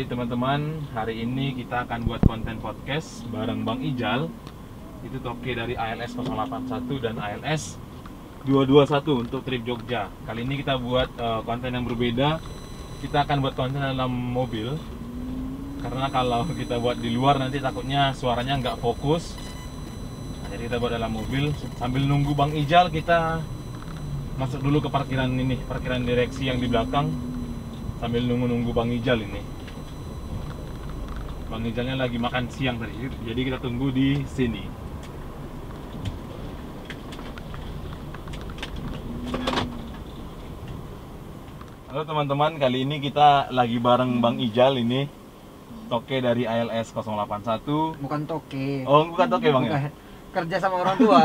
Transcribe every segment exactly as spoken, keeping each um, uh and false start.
teman-teman, hari ini kita akan buat konten podcast bareng Bang Ijal. Itu toke dari A L S nol delapan satu dan A L S dua dua satu untuk trip Jogja. Kali ini kita buat uh, konten yang berbeda. Kita akan buat konten dalam mobil. Karena kalau kita buat di luar nanti takutnya suaranya nggak fokus. Nah, jadi kita buat dalam mobil. Sambil nunggu Bang Ijal, kita masuk dulu ke parkiran ini, parkiran direksi yang di belakang. Sambil nunggu-nunggu Bang Ijal ini. Bang Ijalnya lagi makan siang tadi, jadi kita tunggu di sini. Halo teman-teman, kali ini kita lagi bareng Bang Ijal ini, toke dari A L S nol delapan satu. Bukan toke. Oh, bukan toke Bang ya? Kerja sama orang tua.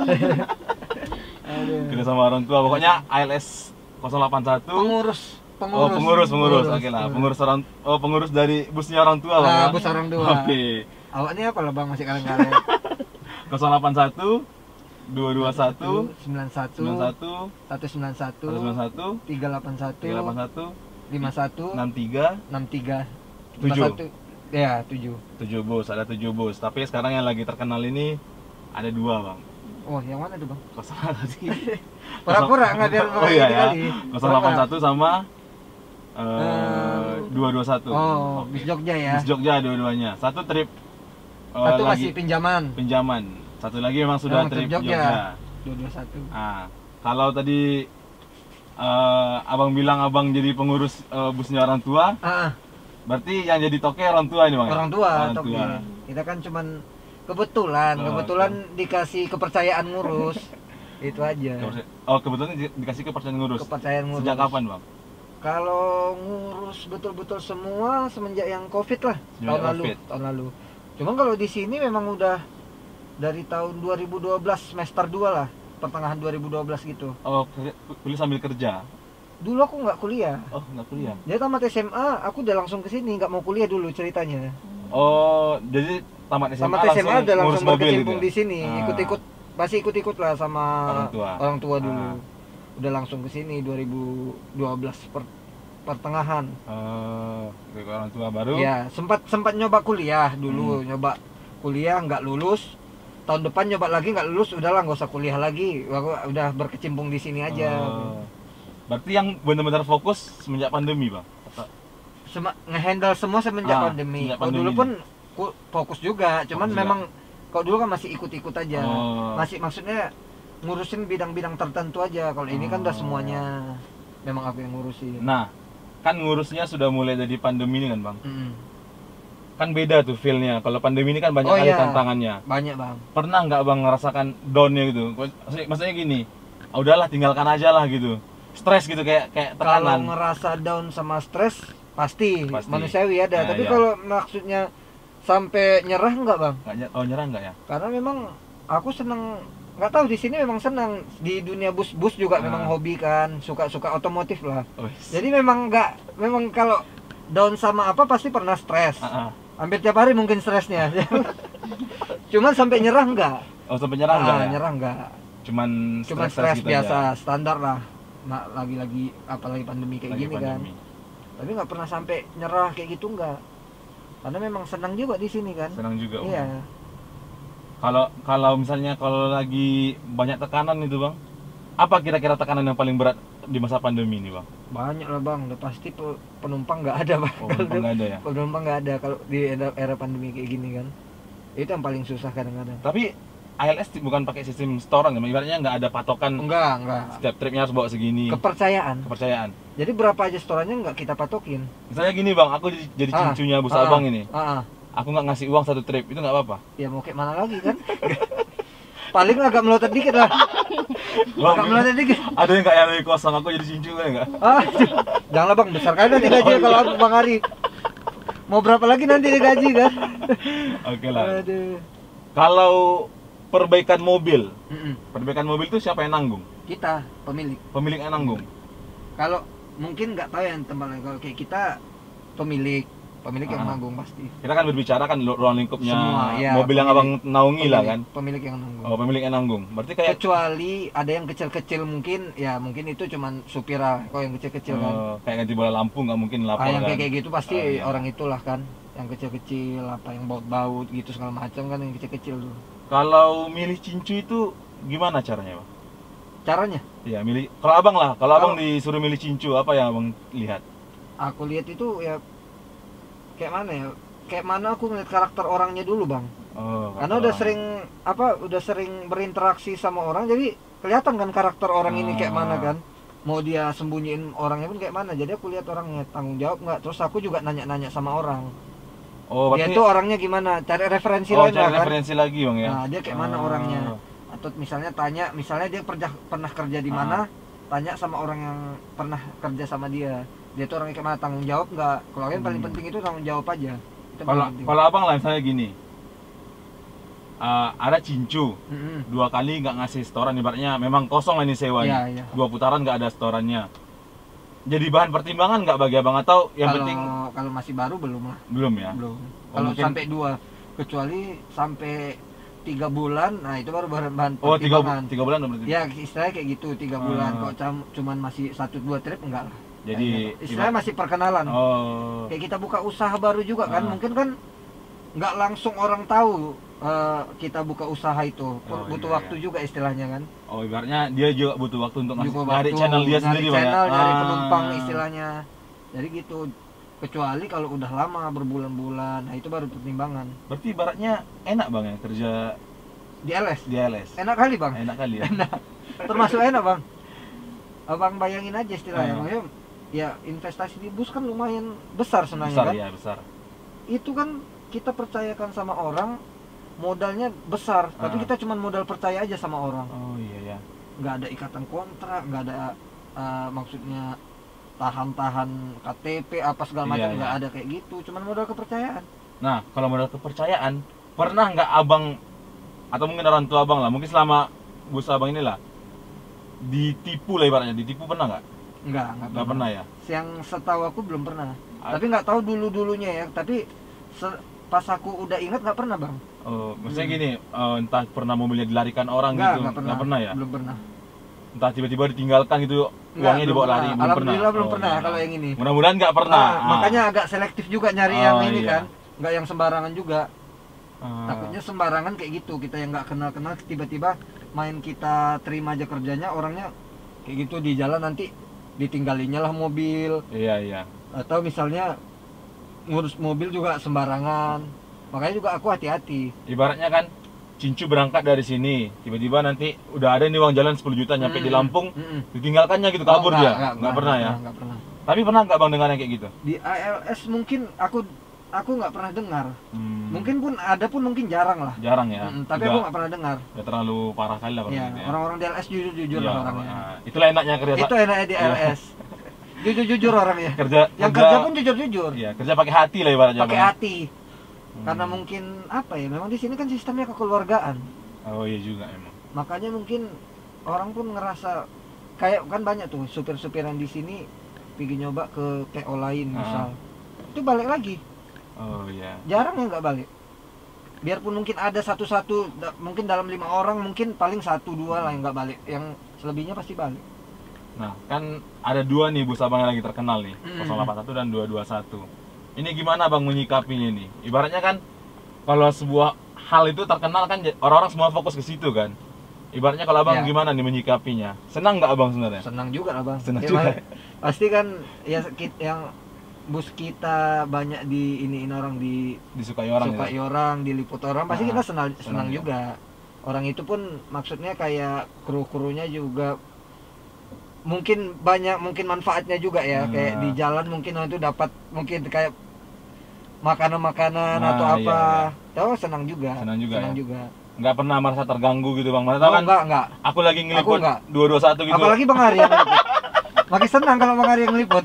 Kerja sama orang tua, pokoknya A L S nol delapan satu. Pengurus. Pengurus. Oh, pengurus, pengurus. Oke lah, pengurus orang, oh pengurus dari busnya orang tua Bang. Nah, ya? bus orang tua. Oke. Okay. Awaknya apa lah Bang, masih kalian-kalian? nol delapan satu dua dua satu sembilan satu sembilan satu satu sembilan satu satu sembilan satu tiga delapan satu tiga delapan satu lima satu enam tiga enam tiga tujuh. Ya, tujuh. tujuh bus, ada tujuh bus. Tapi sekarang yang lagi terkenal ini ada dua Bang. Oh, yang mana tuh Bang? nol satu Pura-pura nggak biar Oh iya ya. kali. nol delapan satu sama uh, dua dua satu. Oh, bis Jogja ya. Bis Jogja dua-duanya. Satu trip uh, Satu lagi masih pinjaman. pinjaman. Satu lagi memang sudah Memang trip trip Jogja. Jogja. dua dua satu. Nah, kalau tadi uh, abang bilang abang jadi pengurus uh, busnya orang tua, Ah, ah. berarti yang jadi toke orang tua ini Bang? Orang tua, Orang toke. tua. Kita kan cuman kebetulan, Oh, kebetulan dikasih kepercayaan ngurus. Itu aja. Oh, kebetulan di- dikasih kepercayaan ngurus. Kepercayaan ngurus. Sejak kapan Bang? Kalau ngurus betul-betul semua semenjak yang Covid lah, Semenjak tahun lalu, Covid. tahun lalu. Cuman kalau di sini memang udah dari tahun dua ribu dua belas semester dua lah, pertengahan dua ribu dua belas gitu. Oh, kerja- kuliah sambil kerja. Dulu aku nggak kuliah. Oh, nggak kuliah. Jadi tamat S M A, aku udah langsung ke sini, nggak mau kuliah dulu ceritanya. Oh, jadi tamat S M A Tamat S M A udah ngurus langsung mobil berkecimpung gitu di sini, Ah. ikut-ikut, masih ikut-ikut lah sama Orang tua. orang tua dulu. Ah. Udah langsung ke sini dua ribu dua belas per, pertengahan. Oh, ke orang tua baru. Ya, sempat sempat nyoba kuliah dulu, Hmm. nyoba kuliah nggak lulus. Tahun depan nyoba lagi nggak lulus, udahlah nggak usah kuliah lagi. Aku udah berkecimpung di sini aja. Oh. Berarti yang benar-benar fokus semenjak pandemi, Bang? Atau- Sema- ngehandle semua semenjak Ah, pandemi. semenjak Kalau pandemi dulu ini. pun ku- fokus juga, cuman Fokus juga. memang kalau dulu kan masih ikut-ikut aja. Oh. Masih maksudnya ngurusin bidang-bidang tertentu aja. Kalau ini kan udah Oh. semuanya memang aku yang ngurusin. Nah, kan ngurusnya sudah mulai dari pandemi ini kan, Bang? Mm-mm. Kan beda tuh feel-nya. Kalau pandemi ini kan banyak Oh, kali iya. tantangannya. Banyak bang. Pernah nggak Bang ngerasakan down-nya gitu? Maksudnya, maksudnya gini, ah, udahlah tinggalkan aja lah gitu. Stres gitu, kayak kayak Kalau tekanan. ngerasa down sama stres pasti, Pasti. manusiawi ada. Nah, Tapi iya. kalau maksudnya sampai nyerah enggak bang? Nggak ny- oh, nyerah nggak ya? Karena memang aku seneng, nggak tahu di sini memang senang di dunia bus-bus juga Ah. memang hobi kan, suka-suka otomotif lah. Oh, Jadi memang nggak, memang kalau down sama apa pasti pernah stres. ah, ah. Hampir tiap hari mungkin stresnya. Cuman sampai nyerah enggak? Oh, sampai nyerah nggak Ah, ya? nyerah enggak. Cuman Cuma stres-stres stres gitu biasa, aja. standar lah. Nah, lagi-lagi apalagi pandemi kayak Lagi gini kan. pandemi. Tapi nggak pernah sampai nyerah kayak gitu enggak. Karena memang senang juga di sini kan. Senang juga. Bang. Iya. Kalau kalau misalnya kalau lagi banyak tekanan itu Bang, apa kira-kira tekanan yang paling berat di masa pandemi ini Bang? Banyak lah bang, udah pasti pe- penumpang nggak ada bang. Oh, penumpang nggak ada ya? Penumpang nggak ada kalau di era, era pandemi kayak gini kan. Itu yang paling susah kadang-kadang. Tapi A L S bukan pakai sistem setoran, ya? Ibaratnya nggak ada patokan Enggak, enggak. setiap tripnya harus bawa segini. Kepercayaan. Kepercayaan. Jadi berapa aja setorannya nggak kita patokin. Misalnya gini Bang, aku jadi, jadi Ah, cincunya bus ah, abang ini. Ah, ah. Aku nggak ngasih uang satu trip, itu nggak apa-apa. Ya mau kayak mana lagi kan? Paling agak melotot dikit lah. Bang, Agak melotot dikit. ada yang nggak yang lagi kosong, aku jadi cincu kan nggak? Ah, janganlah bang, besar kali nanti gaji kalau aku bang Hari. Mau berapa lagi nanti digaji kan? Oke lah. Aduh. Kalau perbaikan mobil, Mm-mm. perbaikan mobil itu siapa yang nanggung? Kita pemilik. Pemilik yang nanggung. Kalau mungkin nggak tahu yang tempat lain. Kalau kayak kita pemilik, pemilik yang Ah. nanggung pasti. Kita kan berbicara kan lu- ruang lingkupnya Semua, ya, mobil yang abang pemilik- naungi lah kan. Pemilik yang nanggung. Oh, pemilik yang nanggung. Berarti kayak Kecuali ada yang kecil-kecil mungkin, ya mungkin itu cuman supir lah. Kalau yang kecil-kecil kan, eh, kayak ganti bola lampu nggak mungkin lapor ah, yang kan. kayak kayak gitu pasti Oh, iya. orang itulah kan, yang kecil-kecil, apa yang baut-baut gitu segala macam kan, yang kecil-kecil tuh. Kalau milih cincu itu gimana caranya, Bang? Caranya, Ya, milih. Kalau abang lah, kalau abang Kalau- disuruh milih cincu, apa yang abang lihat? aku lihat itu ya kayak mana ya, kayak mana aku ngeliat karakter orangnya dulu bang. Oh, Karena udah sering apa, udah sering berinteraksi sama orang, jadi kelihatan kan karakter orang ini kayak mana kan. Mau dia sembunyiin orangnya pun kayak mana. Jadi aku lihat orangnya tanggung jawab nggak. Terus aku juga nanya-nanya sama orang. Oh, Dia berarti tuh orangnya gimana? Cari referensi oh, lain cari lah kan. referensi lagi, Bang ya. Nah, dia kayak mana Oh. orangnya. Atau misalnya tanya, misalnya dia pernah pernah kerja di Ah. mana, tanya sama orang yang pernah kerja sama dia. Dia tuh orangnya kayak mana, tanggung jawab nggak? Kalau yang paling Hmm. penting itu tanggung jawab aja. Itu Kalau paling penting. kalau abang lah misalnya gini. Eh, ada cincu Mm-mm. dua kali nggak ngasih setoran, ibaratnya memang kosong lah ini sewanya. Iya, iya. Dua putaran nggak ada setorannya. Jadi bahan pertimbangan nggak bagi abang, atau yang Kalau penting kalau masih baru belum lah, belum ya? belum. Oh, Kalau mungkin- sampai dua, kecuali sampai tiga bulan, nah itu baru bahan bahan Oh, tiga, bu- pertimbangan. tiga bulan berarti. Ya istilahnya kayak gitu, tiga bulan. Ah. Kok cam- cuman masih satu dua trip enggak lah. Jadi Kayaknya. Istilahnya masih perkenalan. Oh. Kayak kita buka usaha baru juga kan, Ah. mungkin kan nggak langsung orang tahu eh, kita buka usaha itu. Oh, Butuh iya, waktu juga istilahnya kan. Oh, ibaratnya dia juga butuh waktu untuk ngasih Juga nyari waktu, channel dia nyari sendiri, Bang, ya? channel, nyari Ah. penumpang istilahnya. Jadi gitu. Kecuali kalau udah lama berbulan-bulan, nah itu baru pertimbangan. Berarti ibaratnya enak, Bang, ya kerja Di L S. di L S. Enak kali bang. Enak kali ya. Termasuk enak bang. Abang bayangin aja istilahnya. Ah. Maksudnya, ya investasi di bus kan lumayan besar sebenarnya Besar kan. ya, besar. Itu kan kita percayakan sama orang, modalnya besar, tapi Ah. kita cuma modal percaya aja sama orang. Oh iya ya. Nggak ada ikatan kontrak, nggak ada eh, maksudnya tahan-tahan K T P apa segala Iya, macam, iya. nggak ada kayak gitu, cuma modal kepercayaan. Nah, kalau modal kepercayaan, pernah nggak abang atau mungkin orang tua abang lah, mungkin selama bus abang inilah ditipu lah ibaratnya, ditipu pernah nggak? Nggak, nggak Nggak pernah ya. Yang setahu aku belum pernah. Ah. Tapi nggak tahu dulu-dulunya ya. Tapi se- pas aku udah ingat nggak pernah bang. Oh, maksudnya Hmm. gini, eh, entah pernah mobilnya dilarikan orang Nggak, gitu, nggak pernah. pernah ya? Belum pernah. Entah tiba-tiba ditinggalkan gitu, Nggak, uangnya belum dibawa pernah. lari, belum pernah. Alhamdulillah belum Oh, pernah iya. kalau yang ini. Mudah-mudahan nggak pernah. Ah, makanya agak selektif juga nyari Oh, yang ini iya. kan. Nggak yang sembarangan juga. Ah. Takutnya sembarangan kayak gitu. Kita yang nggak kenal-kenal tiba-tiba main kita terima aja kerjanya, orangnya kayak gitu di jalan nanti ditinggalinya lah mobil. Iya iya. Atau misalnya ngurus mobil juga sembarangan. Makanya juga aku hati-hati. Ibaratnya kan Cincu berangkat dari sini, tiba-tiba nanti udah ada nih uang jalan sepuluh juta nyampe di Mm-mm. Lampung, Mm-mm. ditinggalkannya gitu, Oh, kabur nggak, dia. nggak, Nggak nggak, pernah ya. nggak, nggak pernah. Tapi pernah nggak Bang dengar yang kayak gitu? Di A L S mungkin aku aku nggak pernah dengar. Hmm, Mungkin pun ada pun mungkin jarang lah. jarang ya. Mm, tapi Nggak- aku nggak pernah dengar. nggak terlalu parah kali lah Ya, gitu ya. orang-orang di L S jujur-jujur Iya, lah orangnya. nah, itulah enaknya kerja. Itu enaknya di Iya. L S. Jujur-jujur orangnya. kerja Yang kerja pun jujur-jujur. Iya, kerja pakai hati lah ibaratnya. Pakai Bang. hati. Hmm. Karena mungkin apa ya? Memang di sini kan sistemnya kekeluargaan. Oh iya juga emang. Makanya mungkin orang pun ngerasa kayak kan banyak tuh supir-supir yang di sini pergi nyoba ke P O lain Ah. misal. Itu balik lagi. Oh iya. Jarang yang nggak balik. Biarpun mungkin ada satu-satu, da- mungkin dalam lima orang mungkin paling satu dua lah yang nggak balik. Yang selebihnya pasti balik. Nah, kan ada dua nih bus abang yang lagi terkenal nih, Mm. nol delapan satu dan dua dua satu. Ini gimana Bang menyikapinya nih? Ibaratnya kan kalau sebuah hal itu terkenal kan j- orang-orang semua fokus ke situ kan. Ibaratnya kalau Abang Ya. gimana nih menyikapinya? Senang nggak Abang sebenarnya? Senang juga lah bang. Senang Ya, juga. Bang. Pasti kan ya kit- yang bus kita banyak di iniin orang, di Disukai orang sukai ya? orang, diliput orang, pasti Ah, kita senang senang senang ya. juga. Orang itu pun maksudnya kayak kru-krunya juga mungkin banyak mungkin manfaatnya juga ya, Ah. kayak di jalan mungkin itu dapat mungkin kayak makanan-makanan Nah, atau apa. iya, Oh, senang juga. Senang juga senang ya? juga. Nggak pernah merasa terganggu gitu Bang? Mana Oh, tahu kan enggak, enggak. aku lagi ngeliput nggak. dua dua satu gitu. Apalagi Bang Ari yang ngeliput. Makin senang kalau Bang Ari yang ngeliput.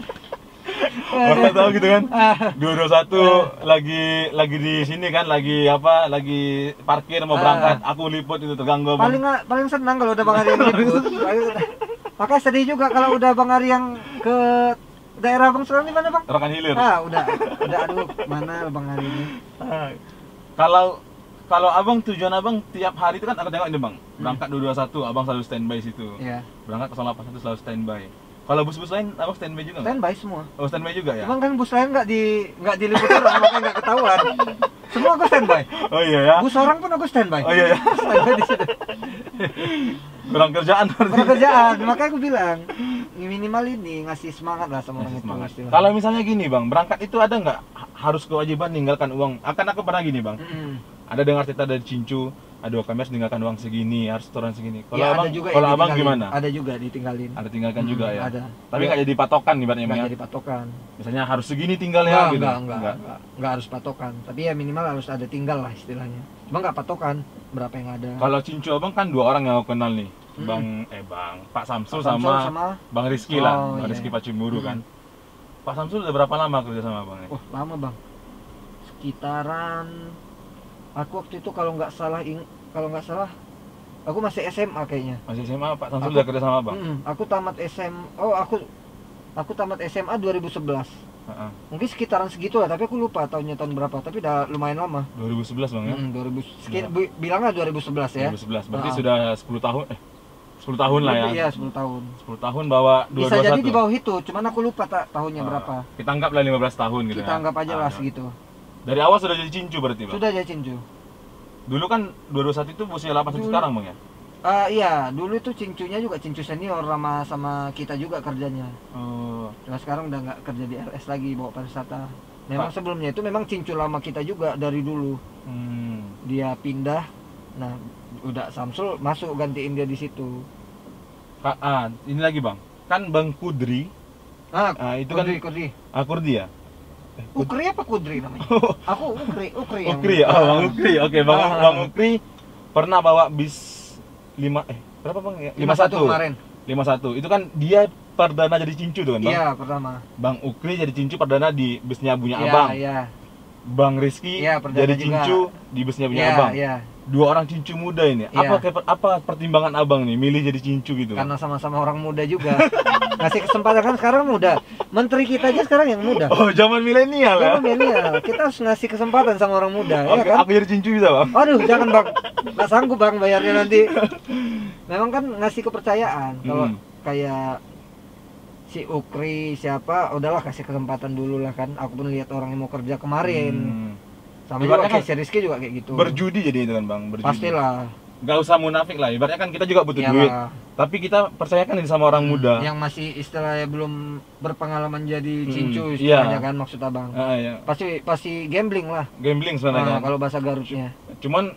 Mana tahu gitu kan? Ah. dua dua satu lagi lagi di sini kan, lagi apa? Lagi parkir mau Ah. berangkat, aku liput itu terganggu Bang. paling paling senang kalau udah Bang Ari yang ngeliput. Makanya sedih juga kalau udah Bang Ari yang ke Daerah Bang sekarang di mana Bang? Rokan Hilir. Ah udah, udah aduh mana Bang hari ini? Ah, Kalau kalau abang tujuan abang tiap hari itu kan aku tengok ini bang, berangkat dua dua satu abang selalu standby situ. Iya. Berangkat nol delapan satu selalu standby. Kalau bus-bus lain abang standby juga nggak? Standby semua. Oh standby juga ya? Cuman kan bus lain nggak di nggak diliput orang makanya nggak ketahuan. Semua aku standby. Oh iya ya? Bus orang pun aku standby. Oh iya ya? Standby di situ. Kurang kerjaan berarti. Pekerjaan, makanya aku bilang minimal ini ngasih semangat lah sama orang Masih itu. semangat. istilahnya. Kalau misalnya gini bang, berangkat itu ada nggak ha- harus kewajiban ninggalkan uang? Akan aku pernah gini bang, Mm-mm. ada dengar cerita dari Cincu, aduh kami harus meninggalkan uang segini, harus setoran segini. Kalau Ya, abang, ada juga kalau yang abang ditinggalin. gimana? Ada juga ditinggalin. Ada tinggalkan Hmm, juga ya? ada. Tapi Ya. nggak jadi patokan ibaratnya bang Nggak ya? jadi patokan. Misalnya harus segini tinggalnya Enggak, gitu? enggak, enggak, enggak, enggak harus patokan. Tapi ya minimal harus ada tinggal lah istilahnya. Cuma enggak patokan berapa yang ada. Kalau Cincu abang kan dua orang yang aku kenal nih, Hmm. bang eh bang Pak Samsul Pak Samsul sama, sama bang Rizky Oh, lah, bang iya. Rizky Pacimuru Hmm. kan. Pak Samsul udah berapa lama kerja sama abang ya? Oh, lama, Bang. Sekitaran aku waktu itu kalau nggak salah ing... kalau nggak salah aku masih S M A kayaknya. Masih S M A Pak Samsul Aku- udah kerja sama abang? Mm-mm, aku tamat S M Oh, aku aku tamat S M A dua ribu sebelas. Heeh. Mungkin sekitaran segitu lah, tapi aku lupa tahunnya tahun berapa. Tapi udah lumayan lama. dua ribu sebelas bang ya? Mm, dua ribu sekit, Udah. bu- bilanglah dua ribu sebelas ya. dua ribu sebelas, berarti Ah. sudah sepuluh tahun, eh sepuluh tahun lah ya? Iya, sepuluh tahun. sepuluh tahun bawa dua Bisa dua jadi satu. di bawah itu, cuman aku lupa tak tahunnya Ah, berapa. Kita anggaplah lima belas tahun gitu Kita ya? anggap aja Ah, lah ya. segitu. Dari awal sudah jadi Cincu berarti bang? Sudah jadi Cincu. Dulu kan dua dua satu itu busnya delapan satu Dulu. sekarang bang ya? Ah iya, dulu itu cincunya juga cincu senior sama sama kita juga kerjanya. Oh, Cuma sekarang udah nggak kerja di L S lagi bawa pariwisata. Memang Pak. sebelumnya itu memang cincu lama kita juga dari dulu. hmm. Dia pindah, nah udah Samsul masuk gantiin dia di situ. Ka- ah, ini lagi bang, kan bang Kudri, Ah, ah, itu Kudri, kan Kudri. ah, Kurdi ya? Ukri apa Kudri namanya? Aku Ukri, Ukri yang. Ukri ya? Oh, bang Ukri, oke bang, Ah. bang Ukri pernah bawa bis lima eh berapa bang ya? lima satu kemarin. lima satu itu kan dia perdana jadi Cincu tuh kan bang? Iya, pertama. Bang Ukri jadi Cincu perdana di busnya punya Iya, abang. iya. Bang Rizky Iya, perdana jadi juga. Cincu di busnya punya Iya, abang. iya. Dua orang Cincu muda ini. Iya. Apa keper- apa pertimbangan abang nih milih jadi Cincu gitu? Bang? Karena sama-sama orang muda juga. Ngasih kesempatan kan sekarang muda. Menteri kita aja sekarang yang muda. Oh, zaman milenial ya. Jangan milenial, kita harus ngasih kesempatan sama orang muda, ya Oke, kan? aku jadi Cincu bisa, Bang. Aduh, jangan bang, nggak sanggup bang bayarnya nanti. Memang kan ngasih kepercayaan. Kalau Hmm. kayak si Ukri siapa, udahlah kasih kesempatan dulu lah kan. Aku pun lihat orang yang mau kerja kemarin. Hmm. Sama Ibaratnya juga kayak kan si Rizky juga kayak gitu. Berjudi jadi itu kan, Bang. Berjudi. Pastilah. Gak usah munafik lah. Ibaratnya kan kita juga butuh Iyalah. duit. Tapi kita percayakan ini sama orang Hmm, muda. yang masih istilahnya belum berpengalaman jadi Hmm, cincu iya. istilahnya kan maksud abang. Ah, ya. Pasti pasti gambling lah. Gambling sebenarnya Nah, kan. kalau bahasa Garutnya. Cuman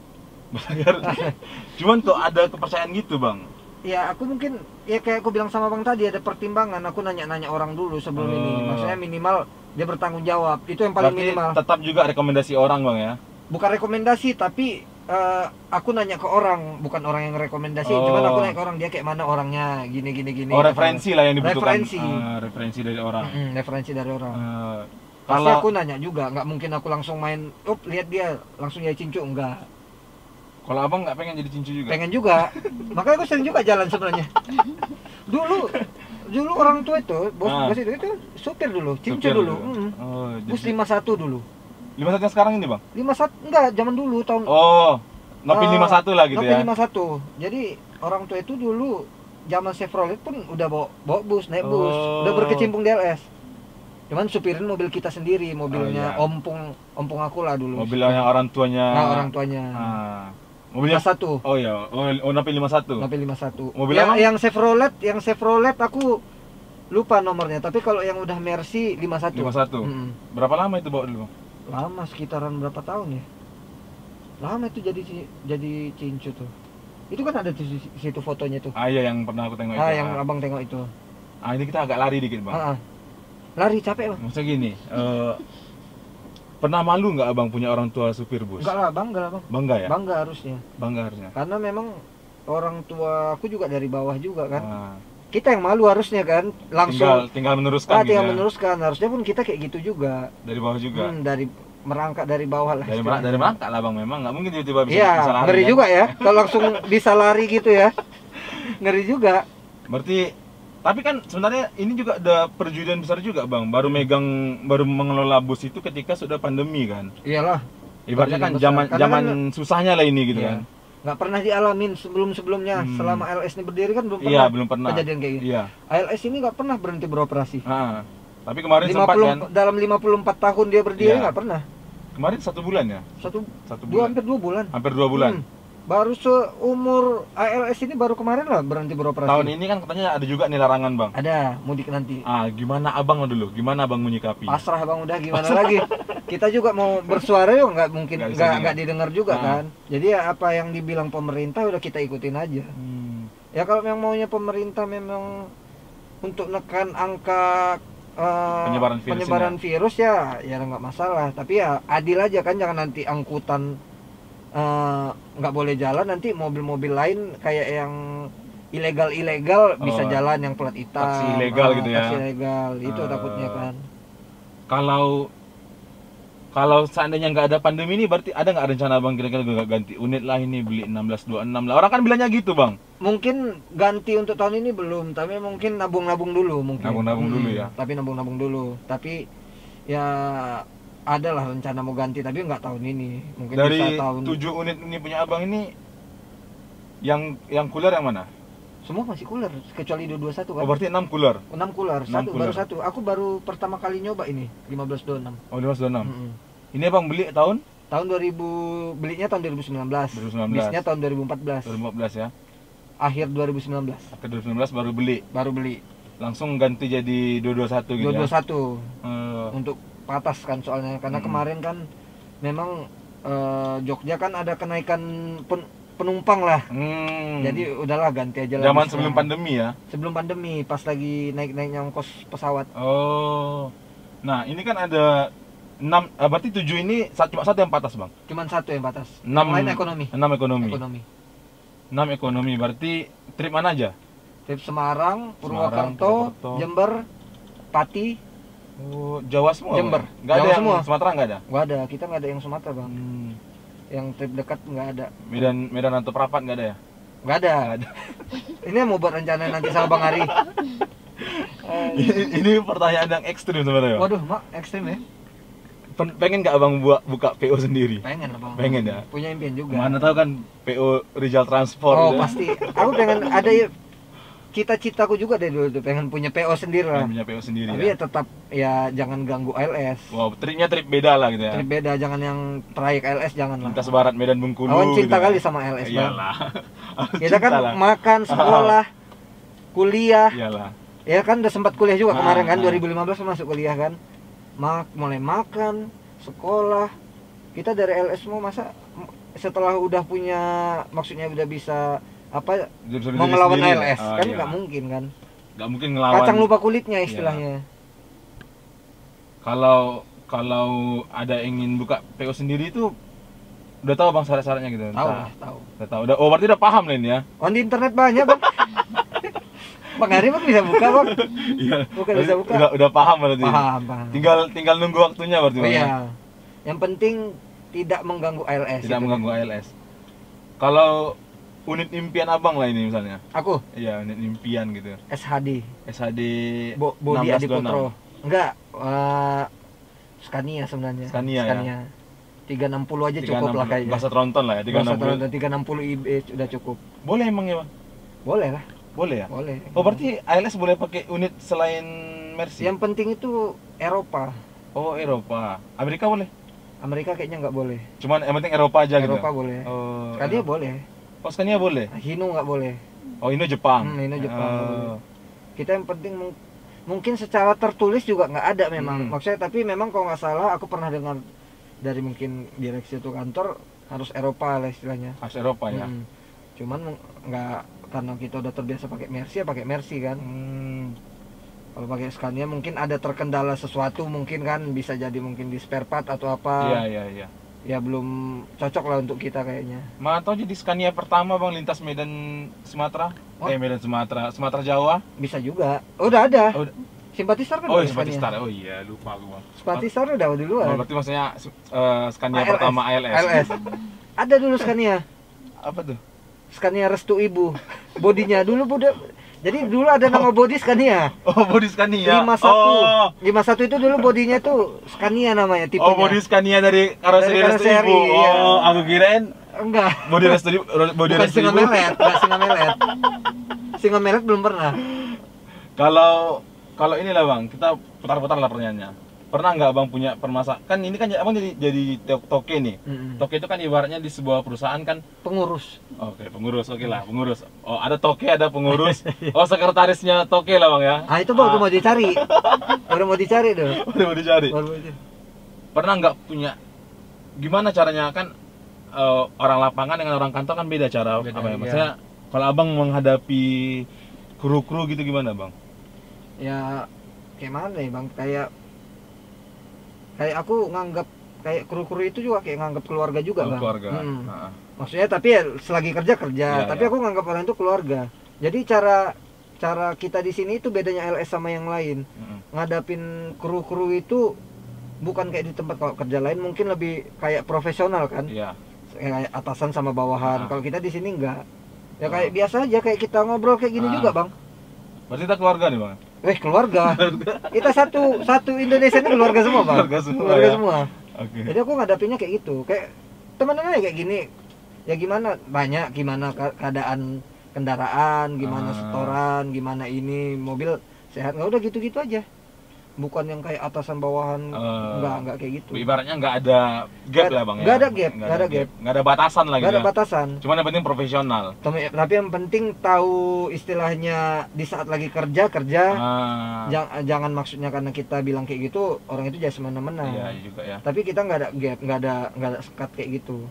Cuman kok ada kepercayaan gitu, Bang. Ya aku mungkin ya kayak aku bilang sama bang tadi ada pertimbangan. Aku nanya-nanya orang dulu sebelum Oh. ini. Maksudnya minimal dia bertanggung jawab. Itu yang paling Berarti minimal. tetap juga rekomendasi orang, Bang ya. Bukan rekomendasi tapi eh, aku nanya ke orang, bukan orang yang rekomendasi. Oh. Cuman aku nanya ke orang dia kayak mana orangnya, gini gini gini. Oh, referensi lah yang dibutuhkan. Referensi. Ah, referensi dari orang. Mm-mm, referensi dari orang. Eh, Pasti kalau aku nanya juga, nggak mungkin aku langsung main, up lihat dia langsung jadi cincu, enggak. kalau abang nggak pengen jadi Cincu juga. Pengen juga, makanya aku sering juga jalan sebenarnya. Dulu, dulu orang tua itu, bos Ah. bos itu itu supir dulu, cincu Supir dulu. dulu. Mm. Oh, Bus jadi lima satu dulu. lima satu yang sekarang ini, Bang. lima satu enggak, zaman dulu tahun Oh, Nopi eh, lima satu lah gitu Nopi ya. lima satu. Jadi orang tua itu dulu zaman Chevrolet pun udah bawa, bawa bus, naik bus, Oh. udah berkecimpung di L S. Cuman supirin mobil kita sendiri, mobilnya Oh, iya. ompong ompong aku lah dulu. Mobilnya orang tuanya. Nah, orang tuanya. Ah. lima Mobilnya satu. Oh iya, oh, oh Nopi lima satu. Nopi lima satu. Mobil yang, apa? yang Chevrolet, yang Chevrolet aku lupa nomornya, tapi kalau yang udah Mercy lima satu. lima satu. Mm. Berapa lama itu bawa dulu, Bang? Lama sekitaran berapa tahun ya? Lama itu jadi jadi cincu tuh. Itu kan ada di si- situ fotonya tuh. Ah iya yang pernah aku tengok Ah, itu. yang ah. abang tengok itu. Ah, ini kita agak lari dikit, Bang. Ah, ah. Lari capek bang? Maksudnya gini, eh, pernah malu nggak abang punya orang tua supir bus? Enggak lah, bangga lah bang. Bangga ya? Bangga harusnya. Bangga harusnya. Karena memang orang tua aku juga dari bawah juga kan. Ah, Kita yang malu harusnya kan, tinggal langsung. tinggal meneruskan Ah, gitu tinggal ya. meneruskan. Harusnya pun kita kayak gitu juga. Dari bawah juga. Hmm, dari merangkak dari bawah lah. Dari istilahnya. merangkak, dari merangkak lah, Bang. Memang nggak mungkin tiba-tiba bisa, Iya, bisa lari, ngeri kan? juga ya. Kalau langsung bisa lari gitu ya. Ngeri juga. Berarti Tapi kan sebenarnya ini juga ada perjudian besar juga bang. Baru megang, baru mengelola bus itu ketika sudah pandemi kan. Iyalah. Ibaratnya kan Perjudian zaman besar. Karena zaman kan- susahnya lah ini gitu Iya. kan. Nggak pernah dialamin sebelum-sebelumnya. Hmm. Selama A L S ini berdiri kan belum pernah. Iya belum pernah. Kejadian kayak gitu. Iya. A L S ini nggak pernah berhenti beroperasi. Ah, tapi kemarin lima sempat puluh kan. dalam lima puluh empat tahun dia berdiri Iya. nggak pernah. Kemarin satu bulan ya. Satu, Satu dua bulan. hampir dua bulan. Hampir dua bulan. Hmm. Baru seumur A L S ini baru kemarin lah berhenti beroperasi. Tahun ini kan katanya ada juga nih larangan bang. Ada mudik nanti. Ah, gimana abang dulu? Gimana abang menyikapi? Pasrah bang udah gimana lagi. Kita juga mau bersuara yuk nggak mungkin Nggak bisa nggak dengar. nggak didengar juga Ah. kan. Jadi ya apa yang dibilang pemerintah udah kita ikutin aja. Hmm. Ya kalau yang maunya pemerintah memang untuk nekan angka eh, Penyebaran virus penyebaran ini virus ya ya nggak masalah. Tapi ya adil aja kan, jangan nanti angkutan eh, nggak boleh jalan, nanti mobil-mobil lain kayak yang ilegal-ilegal bisa Oh, jalan, yang plat hitam. taksi ilegal ah, gitu ya. Taksi ilegal itu Eh, takutnya kan. Kalau kalau seandainya nggak ada pandemi ini berarti ada nggak rencana bang kira-kira gue ganti unit lah ini beli enam belas dua puluh enam lah. Orang kan bilangnya gitu bang. Mungkin ganti untuk tahun ini belum, tapi mungkin nabung-nabung dulu mungkin. Nabung-nabung dulu ya. Tapi nabung-nabung dulu. Tapi ya ada lah rencana mau ganti, tapi nggak tahun ini. Mungkin Dari bisa tahun. tujuh unit ini punya abang ini yang yang cooler yang mana? Semua masih cooler kecuali dua dua satu Oh kan. berarti enam cooler. enam cooler, enam satu cooler. baru satu. Aku baru pertama kali nyoba ini lima belas dua puluh enam. Oh lima belas dua puluh enam. Mm-mm. Ini abang beli tahun Tahun dua ribu belinya tahun dua ribu sembilan belas. dua ribu sembilan belas. Bisnya tahun dua ribu empat belas. dua ribu empat belas ya. Akhir dua ribu sembilan belas Akhir dua ribu sembilan belas baru beli. baru beli. Langsung ganti jadi dua dua satu gitu dua dua ya. satu. Eh, Untuk patas kan soalnya karena Mm-mm. kemarin kan memang eh, Jogja kan ada kenaikan pen- penumpang lah. hmm. Jadi udahlah ganti aja lah zaman bisnya. sebelum pandemi ya. Sebelum pandemi pas lagi naik-naiknya ongkos pesawat. Oh. Nah, ini kan ada enam, eh, berarti tujuh ini sa- cuma satu yang patas, Bang. Cuman satu yang batas. enam Yang lain ekonomi. enam ekonomi. Ekonomi. enam ekonomi berarti trip mana aja? Trip Semarang, Semarang, Purwokerto, Purwokerto. Jember, Pati, Oh, Jawa semua. Jember. Bang? Nggak ada Jawa yang semua. Sumatera nggak ada. nggak ada. Kita nggak ada yang Sumatera bang. Hmm. Yang trip dekat nggak ada. Medan Medan atau Prapat nggak ada ya? Nggak ada. Nggak ada. Ini mau buat rencana nanti sama Bang Ari. Eh, ini, ini pertanyaan yang ekstrim sebenarnya. Bang. Waduh, mak ekstrim ya. Pen- Pengen nggak abang buat buka P O sendiri? Pengen lah bang. Pengen ya? Punya impian juga. Mana tahu kan P O Rizal Transport. Oh gitu ya. pasti. Aku pengen ada ya. Cita-citaku juga dari dulu tuh pengen punya P O sendiri lah. Pengen punya P O sendiri. Tapi ya? ya tetap ya jangan ganggu A L S. Wow, tripnya trip beda lah gitu ya. Trip beda, jangan yang trayek A L S jangan lah. Lintas Barat Medan Bengkulu. Awan cinta gitu kali ya. sama A L S bang. Iyalah. Kita kan Cinta lah. makan, sekolah, kuliah. Iyalah. Ya kan udah sempat kuliah juga Ah, kemarin kan ah. dua ribu lima belas masuk kuliah kan. Mak mulai makan, sekolah. Kita dari A L S semua masa m- setelah udah punya maksudnya udah bisa apa Dia bisa mau berdiri ngelawan A sendiri L ya? S Oh, kan iya. nggak mungkin kan. Nggak mungkin ngelawan. Kacang lupa kulitnya istilahnya. Kalau kalau ada yang ingin buka P O sendiri itu udah tahu bang syarat-syaratnya gitu. Tahu Udah- lah, tahu. Udah tahu. Udah, oh berarti udah paham lah ini ya. Oh di internet banyak bang. Bang Ari bang bisa buka bang. Iya. Bukan Berarti bisa buka. Udah, udah paham berarti. Paham paham. Tinggal tinggal nunggu waktunya berarti. Oh Bang, ya? iya. Yang penting tidak mengganggu A L S. Tidak itu. mengganggu A L S. Kalau unit impian abang lah ini misalnya. Aku Iya, unit impian gitu. S H D. S H D Bo Bodi enam belas Adi dua puluh enam. Putro. Enggak, eh, Scania sebenarnya. Scania, ya? tiga enam nol aja tiga cukup enam lah kayaknya. Bahasa Tronton lah ya, tiga enam nol. tiga enam nol I B udah cukup. Boleh emang ya, Bang? Boleh lah, Boleh ya? boleh. Oh, berarti A L S boleh pakai unit selain Mercy? Yang penting itu Eropa. Oh, Eropa. Amerika boleh? Amerika kayaknya nggak boleh. Cuman yang penting Eropa aja gitu. Eropa boleh. Oh, Scania Eropa. boleh. Oh, Scania boleh. Hino nggak boleh. Oh, Indo Jepang. Hmm, Hino Jepang nggak Oh. boleh. Kita yang penting mung- mungkin secara tertulis juga nggak ada memang. Hmm. Maksudnya tapi memang kalau nggak salah aku pernah dengar dari mungkin direksi itu kantor harus Eropa lah istilahnya. Khas Eropa ya. Hmm. Cuman mung- nggak karena kita udah terbiasa pakai Mercy ya pakai Mercy kan. Hmm. Kalau pakai Scania mungkin ada terkendala sesuatu mungkin kan bisa jadi mungkin di spare part atau apa. Iya, iya, iya. Ya belum cocok lah untuk kita kayaknya. Mana tahu jadi Scania pertama Bang lintas Medan Sumatera. Oh. Eh, Medan Sumatera, Sumatera Jawa. Bisa juga. Oh, udah ada. Oh, udah- Simpatisar kan oh pakai seperti Scania. Star. Oh iya, lupa gua. Bang. Simpatisar udah Oh, duluan. berarti maksudnya eh, Scania A L S. pertama A L S. A L S. Ada dulu Scania. Apa tuh? Scania Restu Ibu. Bodinya dulu udah Jadi dulu ada nama body Scania. Oh, body Scania. lima satu. Oh. lima satu itu dulu bodinya tuh Scania namanya tipenya. Oh, body Scania dari karoseri Dari Resto karoseri, Ibu. iya. Oh, aku kirain Enggak. body Resto Ibu, body Bukan Resto singa Ibu. melet, enggak singa melet. Singa melet belum pernah. Kalau kalau inilah Bang, kita putar-putar lah pertanyaannya. Pernah nggak Bang punya permasalahan? Kan ini kan Abang jadi jadi to- toke nih. Mm-mm. Toke itu kan ibaratnya di sebuah perusahaan kan. Pengurus. Oke, pengurus. Oke lah, pengurus. Oh, ada toke, ada pengurus. Oh, sekretarisnya toke lah Bang ya. Ah itu baru mau dicari. Baru mau dicari tuh. Udah mau dicari. Baru mau dicari. Pernah nggak punya gimana caranya kan eh, orang lapangan dengan orang kantor kan beda cara Beda, apa ya? iya. Maksudnya kalau Abang menghadapi kru-kru gitu gimana Bang? Ya kayak mana ya bang, kayak kayak aku nganggap kayak kru-kru itu juga kayak nganggap keluarga juga Oh, bang. keluarga. Hmm. Heeh. Maksudnya tapi ya selagi kerja kerja, Iya, tapi iya. aku nganggap orang itu keluarga. Jadi cara cara kita di sini itu bedanya L S sama yang lain. Heeh. Ngadapin kru-kru itu bukan kayak di tempat kalau kerja lain mungkin lebih kayak profesional kan, Iya. kayak atasan sama bawahan. Ah. Kalau kita di sini enggak. Ya kayak Oh. biasa aja kayak kita ngobrol kayak gini Ah. juga bang. Berarti kita keluarga nih Bang. Eh keluarga. Kita satu satu Indonesia ini keluarga semua bang. Keluarga semua, Keluarga ya. semua. Oke. Jadi aku ngadapinnya kayak gitu, kayak teman-teman aja kayak gini. Ya gimana banyak gimana ke- keadaan kendaraan, gimana Ah. setoran, gimana ini mobil sehat, nggak udah gitu-gitu aja. Bukan yang kayak atasan bawahan, Eh, nggak nggak kayak gitu. Ibaratnya nggak ada gap Nggak- lah Bang ya. nggak ada gap, nggak ada gap. Nggak ada batasan lagi Nggak ada ya. batasan. Cuman yang penting profesional. Tapi tapi yang penting tahu istilahnya di saat lagi kerja kerja. Ah. Jang- jangan maksudnya karena kita bilang kayak gitu orang itu jadi semena-mena. Iya juga ya. Tapi kita nggak ada gap, nggak ada nggak ada sekat kayak gitu.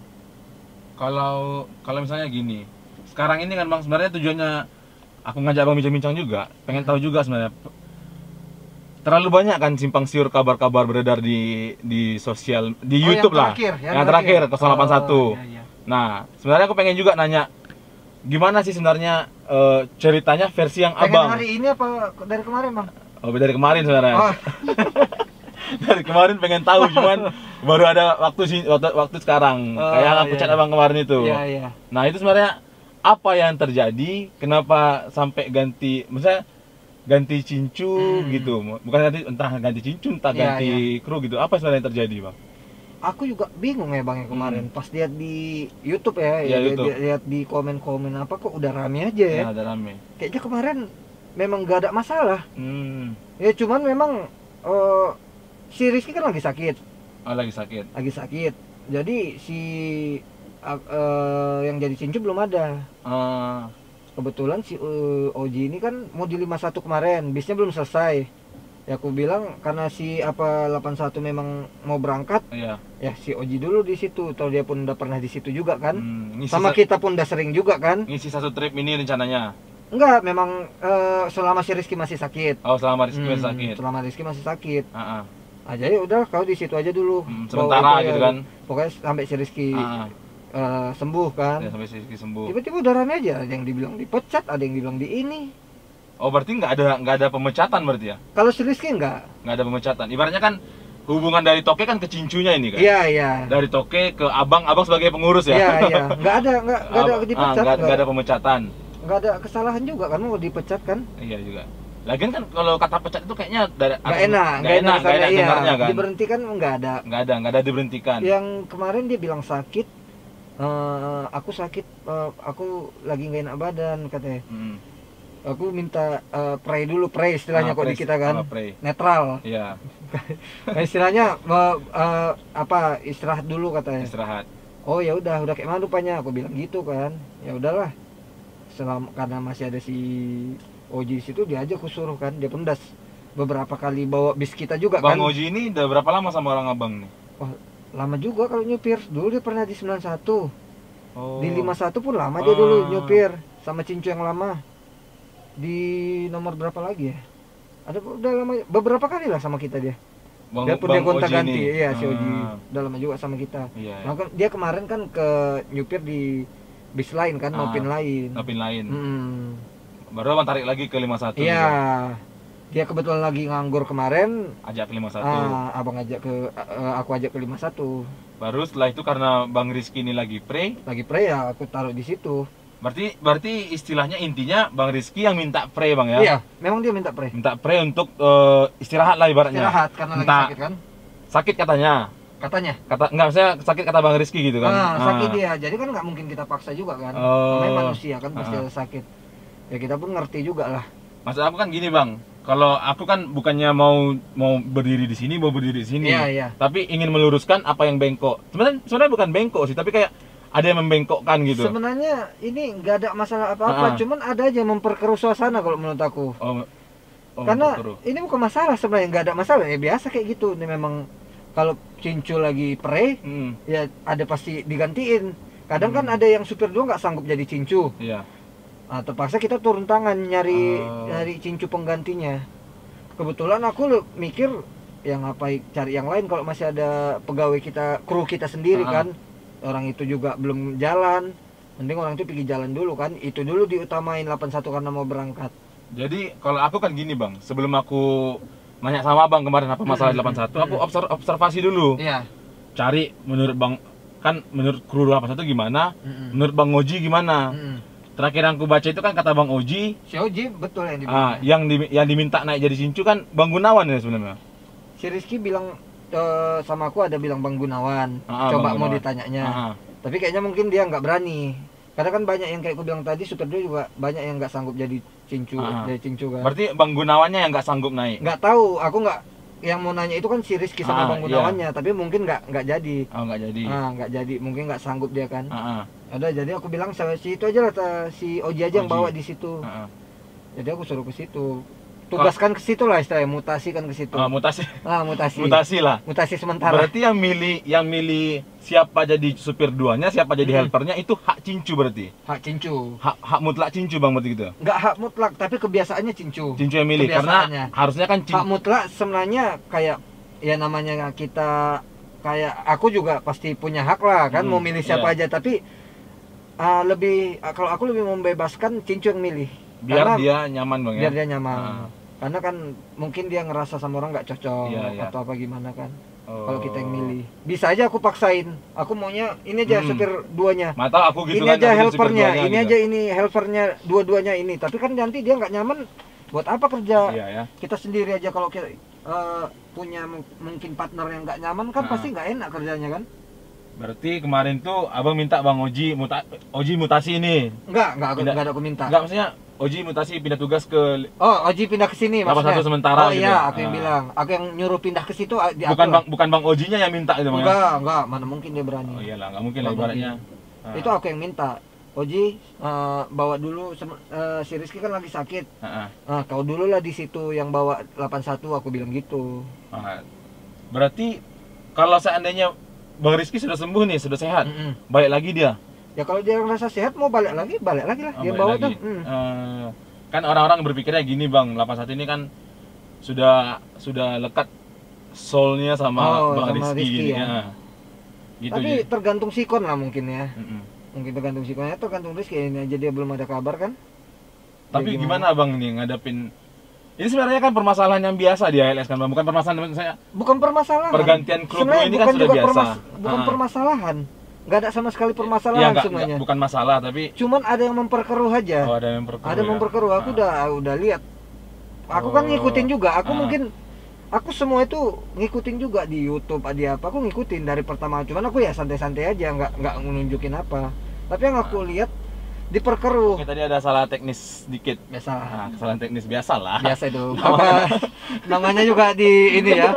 Kalau kalau misalnya gini, sekarang ini kan Bang sebenarnya tujuannya aku ngajak Bang bincang-bincang juga, pengen tahu juga sebenarnya. Terlalu banyak kan simpang siur kabar-kabar beredar di di sosial di Oh, YouTube yang lah. terakhir, yang terakhir nol delapan satu. Oh, iya, iya. Nah, sebenarnya aku pengen juga nanya gimana sih sebenarnya eh, ceritanya versi yang Pengen Abang. hari ini apa dari kemarin bang? Oh, dari kemarin sebenarnya. Oh, Dari kemarin pengen tahu cuman baru ada waktu sih waktu, waktu sekarang. Oh, Kayak aku iya, chat iya. Abang kemarin itu. iya iya. Nah, itu sebenarnya apa yang terjadi? Kenapa sampai ganti misalnya ganti cincu Hmm. gitu. Bukan ganti entah ganti cincu, entah Iya, ganti kru gitu. Apa sebenarnya yang terjadi, Bang? Aku juga bingung ya bang yang kemarin. Pas lihat di YouTube ya, Iya, ya, YouTube. dia- lihat di komen-komen apa kok udah rame aja ya. Ya, ada rame. Kayaknya kemarin memang gak ada masalah. Hmm. Ya cuman memang eh, si Rizky kan lagi sakit, Oh, lagi sakit. lagi sakit. Jadi si eh, eh, yang jadi cincu belum ada. Ah, Kebetulan si uh, Oji ini kan mau di lima puluh satu kemarin, bisnya belum selesai. Ya aku bilang karena si apa delapan puluh satu memang mau berangkat, iya. ya si Oji dulu di situ. Atau dia pun udah pernah di situ juga kan. Hmm, ngisi Sama sa- kita pun udah sering juga kan. ngisi satu trip ini rencananya. Enggak, memang eh, selama si Rizky masih sakit. Oh, selama Rizky Hmm, masih sakit. Selama Rizky masih sakit. Ah, ah. Nah, jadi udah kau di situ aja dulu. Hmm, Bawa sementara itu gitu ya, kan. Pokoknya sampai si Rizky Ah, ah. eh, sembuh kan. Ya, sampai Rizky sembuh. Tiba-tiba udah rame aja, ada yang dibilang dipecat, ada yang dibilang di ini. Oh, berarti nggak ada nggak ada pemecatan berarti ya? Kalau si Rizky enggak. Nggak ada pemecatan. Ibaratnya kan hubungan dari Toke kan ke cincunya ini kan. Iya, iya. Dari Toke ke Abang, Abang sebagai pengurus ya. Iya, iya. Enggak ada, enggak, enggak ada Ab- dipecat, ah, nggak- enggak, nggak ada pemecatan. enggak ada kesalahan juga kan mau dipecat kan? Iya juga. Lagian kan kalau kata pecat itu kayaknya dari Enggak enak, nggak enak, nggak enak iya. dengarnya kan. Diberhentikan enggak ada. Nggak ada, nggak ada diberhentikan. Yang kemarin dia bilang sakit, eh, aku sakit, eh, aku lagi nggak enak badan katanya. Hmm. Aku minta eh, pray dulu, pray istilahnya Ah, kok di pray- kita kan. ah, pray. Netral. Iya, Nah, istilahnya eh, eh, apa istirahat dulu katanya. istirahat. Oh ya udah, udah kayak mana rupanya? Aku bilang gitu kan. Ya udahlah. Selama karena masih ada si Oji di situ, dia aja aku suruh kan, dia pendas beberapa kali bawa bis kita juga Bang kan. Oji ini udah berapa lama sama orang Abang nih? Wah, lama juga kalau nyupir. Dulu dia pernah di sembilan puluh satu. Oh. Di lima puluh satu pun lama dia dulu Ah. nyupir sama Cincu yang lama. Di nomor berapa lagi ya? Ada udah lama beberapa kali lah sama kita dia. Bang, Dia pun dia Bang gonta Oji ganti, ini. iya si Oji. Ah, Udah lama juga sama kita. Iya. Nah, kan dia kemarin kan ke nyupir di bis lain kan, Ah, Nopin lain. Nopin lain. Hmm. Baru Abang tarik lagi ke lima puluh satu. Iya. juga. Dia kebetulan lagi nganggur kemarin. Ajak ke lima puluh satu. Ah, abang ajak ke eh, aku ajak ke lima puluh satu. Baru setelah itu karena Bang Rizky ini lagi pre, Lagi pre ya aku taruh di situ. Berarti berarti istilahnya intinya Bang Rizky yang minta pre Bang ya? Iya, memang dia minta pre. Minta pre untuk uh, istirahat lah ibaratnya. Istirahat karena Entah, lagi sakit kan? Sakit katanya. Katanya. Kata enggak saya sakit kata Bang Rizky gitu kan. Ah, sakit Ah. dia. Jadi kan nggak mungkin kita paksa juga kan. Oh. Namanya manusia kan pasti Ah. ada sakit. Ya kita pun ngerti juga lah. Maksud aku kan gini Bang. Kalau aku kan bukannya mau mau berdiri di sini, mau berdiri di sini. Iya, iya. Tapi ingin meluruskan apa yang bengkok. Sebenarnya sebenarnya bukan bengkok sih, tapi kayak ada yang membengkokkan gitu. Sebenarnya ini nggak ada masalah apa-apa, Ah. cuman ada aja yang memperkeruh suasana kalau menurut aku. Oh. Oh, Karena betul. ini bukan masalah sebenarnya, nggak ada masalah ya, biasa kayak gitu. Ini memang kalau cincu lagi pre, Hmm, ya ada pasti digantiin. Kadang kan Hmm. ada yang supir dua nggak sanggup jadi cincu. iya. Nah, terpaksa kita turun tangan nyari Oh. nyari cincu penggantinya. Kebetulan aku lu- mikir yang apa cari yang lain kalau masih ada pegawai kita, kru kita sendiri Ah. kan. Orang itu juga belum jalan. Mending orang itu pergi jalan dulu kan. Itu dulu diutamain delapan satu karena mau berangkat. Jadi kalau aku kan gini Bang, sebelum aku nanya sama Bang kemarin apa masalah Hmm, delapan satu, aku hmm. obser- observasi dulu. Iya. Cari menurut Bang, kan menurut kru delapan satu gimana, Mm-mm. menurut Bang Oji gimana. Mm-mm. Terakhir yang aku baca itu kan kata Bang Oji, Si Oji betul yang dibilang. ah, yang di, yang diminta naik jadi cincu kan Bang Gunawan ya sebenarnya. Si Rizky bilang eh, sama aku ada bilang Bang Gunawan. Ah, Coba Bang mau Gunawan. ditanyanya. Ah, Tapi kayaknya mungkin dia nggak berani. Karena kan banyak yang kayak aku bilang tadi, super dua juga banyak yang nggak sanggup jadi cincu, Ah. jadi cincu kan. berarti Bang Gunawannya yang nggak sanggup naik. Nggak tahu, aku nggak yang mau nanya itu kan si Rizky sama Ah, Bang Gunawannya, tapi mungkin nggak nggak jadi. Oh nggak jadi. Ah, nggak jadi, mungkin nggak sanggup dia kan. Ah, ah, Ada, jadi aku bilang sama si itu aja lah, ta- si Oji aja yang Oji. bawa di situ. ah, ah. Jadi aku suruh ke situ. Tugaskan ke situ lah istilahnya, mutasikan ke situ. Ah, mutasi, Ah, mutasi. mutasi lah. Mutasi sementara. Berarti yang milih yang milih siapa jadi supir duanya, siapa jadi Hmm. helpernya itu hak cincu berarti. Hak cincu. Hak hak mutlak cincu Bang berarti gitu. Nggak hak mutlak, tapi kebiasaannya cincu. Cincu yang milih Kebiasaannya. karena harusnya kan Hak cincu. mutlak sebenarnya kayak ya namanya kita, kayak aku juga pasti punya hak lah kan, Hmm, mau milih siapa iya. aja, tapi ah, lebih ah, kalau aku lebih membebaskan cincu yang milih Biar karena dia nyaman Bang ya. biar dia nyaman. Ah. Karena kan mungkin dia ngerasa sama orang nggak cocok Iya, iya. atau apa gimana kan. Oh. Kalau kita yang milih, bisa aja aku paksain. Aku maunya ini aja Hmm. supir duanya. Mata aku gitu Ini kan, aja aku jadi supir helpernya, duanya ini gitu. aja ini helpernya, dua-duanya ini. Tapi kan nanti dia nggak nyaman, buat apa kerja? Iya ya. Kita sendiri aja kalau kita eh, punya m- mungkin partner yang nggak nyaman kan Nah. pasti nggak enak kerjanya kan? Berarti kemarin tuh Abang minta Bang Oji muta, Oji mutasi ini. Nggak, nggak aku Tidak. nggak ada aku minta. Enggak maksudnya Oji mutasi pindah tugas ke Oh, Oji pindah ke sini delapan maksudnya. satu sementara Oh gitu. iya, aku yang Ah. bilang. Aku yang nyuruh pindah ke situ ah, di aku bukan lah. Bang bukan Bang Ojinya yang minta gitu Bang. ya? Enggak, enggak, mana mungkin dia berani. Oh iyalah, enggak mungkin lah Nggak ibaratnya. Ah. Itu aku yang minta. Oji eh, bawa dulu sem- eh, si Rizky kan lagi sakit. Ah, ah. Nah, kau dulu lah di situ yang bawa delapan satu, aku bilang gitu. Ah. Berarti kalau seandainya Bang Rizky sudah sembuh nih, sudah sehat, Mm-mm. balik lagi dia. Ya kalau dia ngerasa sehat mau balik lagi, balik lagi lah. Oh, Dia balik bawa lagi. tuh. Mm. Eh, kan orang-orang berpikirnya gini Bang, delapan satu ini kan sudah sudah lekat soulnya sama Oh, Bang sama Rizky, Rizky gini. ya. Ah. Gitu Tapi Ji. tergantung sikon lah mungkin ya. Mm-mm. Mungkin tergantung sikonnya, tergantung Rizky ini aja dia belum ada kabar kan. Tapi Dia gimana Bang nih ngadepin ini sebenarnya kan permasalahan yang biasa di A L S kan Bang, bukan permasalahan saya Bukan permasalahan. pergantian kru Sebenarnya ini kan bukan sudah juga biasa. permas- bukan Ah. permasalahan. Nggak ada sama sekali Ya permasalahan enggak, semuanya. bukan masalah tapi Cuman ada yang memperkeruh aja. oh, ada yang memperkeruh. ada ya? memperkeruh. Aku Ah. udah udah lihat. Aku kan Oh. ngikutin juga. Aku Ah. mungkin aku semua itu ngikutin juga di YouTube, di apa. Aku ngikutin dari pertama. Cuman aku ya santai-santai aja, nggak nggak nunjukin apa. Tapi yang aku lihat diperkeruh. Oke, tadi ada salah teknis sedikit. Biasa. Nah, kesalahan teknis biasa lah. Biasa itu. Apa namanya juga di ini ya.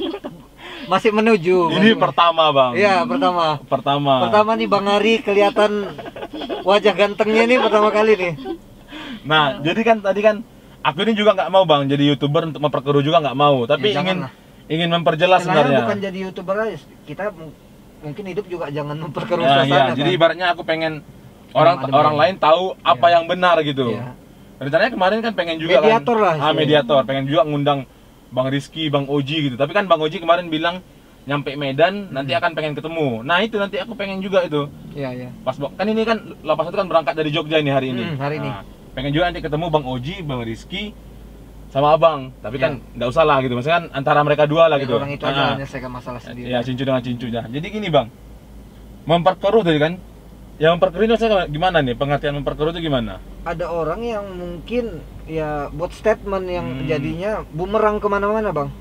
Masih menuju. Ini masih- pertama Bang. Iya, pertama. Pertama. Pertama nih Bang Ari kelihatan wajah gantengnya nih pertama kali nih. Nah, jadi kan tadi kan aku ini juga nggak mau Bang jadi YouTuber untuk memperkeruh juga nggak mau, tapi Ya, ingin janganlah. ingin memperjelas Sebenarnya sebenarnya. bukan jadi YouTuber aja. Kita m- mungkin hidup juga jangan memperkeruh Nah, suasana iya, kan. jadi ibaratnya aku pengen orang Adem-adem. orang lain tahu apa Iya. yang benar gitu. Iya. Rencananya kemarin kan pengen juga Mediator kan, lah ah, istilahnya. mediator, pengen juga ngundang Bang Rizky, Bang Oji gitu. Tapi kan Bang Oji kemarin bilang nyampe Medan nanti Hmm. akan pengen ketemu. Nah, itu nanti aku pengen juga itu. Iya, iya. Pas Bang- kan ini kan delapan satu kan berangkat dari Jogja ini hari ini. Hmm, hari ini. Nah, pengen juga nanti ketemu Bang Oji, Bang Rizky sama Abang. Tapi Iya. kan nggak usah lah gitu. Maksudnya kan antara mereka dua lah Ya, gitu. orang itu Ah, aja ah. menyelesaikan masalah sendiri. Ya, cincu dengan cincunya. Jadi gini Bang, memperkeruh tadi kan, Yang memperkeruh ini maksudnya gimana nih? Pengertian memperkeruh itu gimana? Ada orang yang mungkin ya buat statement yang Hmm. jadinya bumerang kemana-mana bang.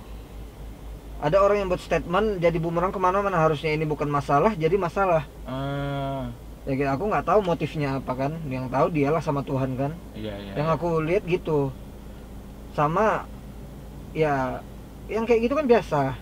Ada orang yang buat statement jadi bumerang kemana-mana, harusnya ini bukan masalah jadi masalah. Ah, Ya gitu, aku nggak tahu motifnya apa kan, yang tahu dialah sama Tuhan kan. iya iya. Yang aku lihat gitu. Sama ya yang kayak gitu kan biasa.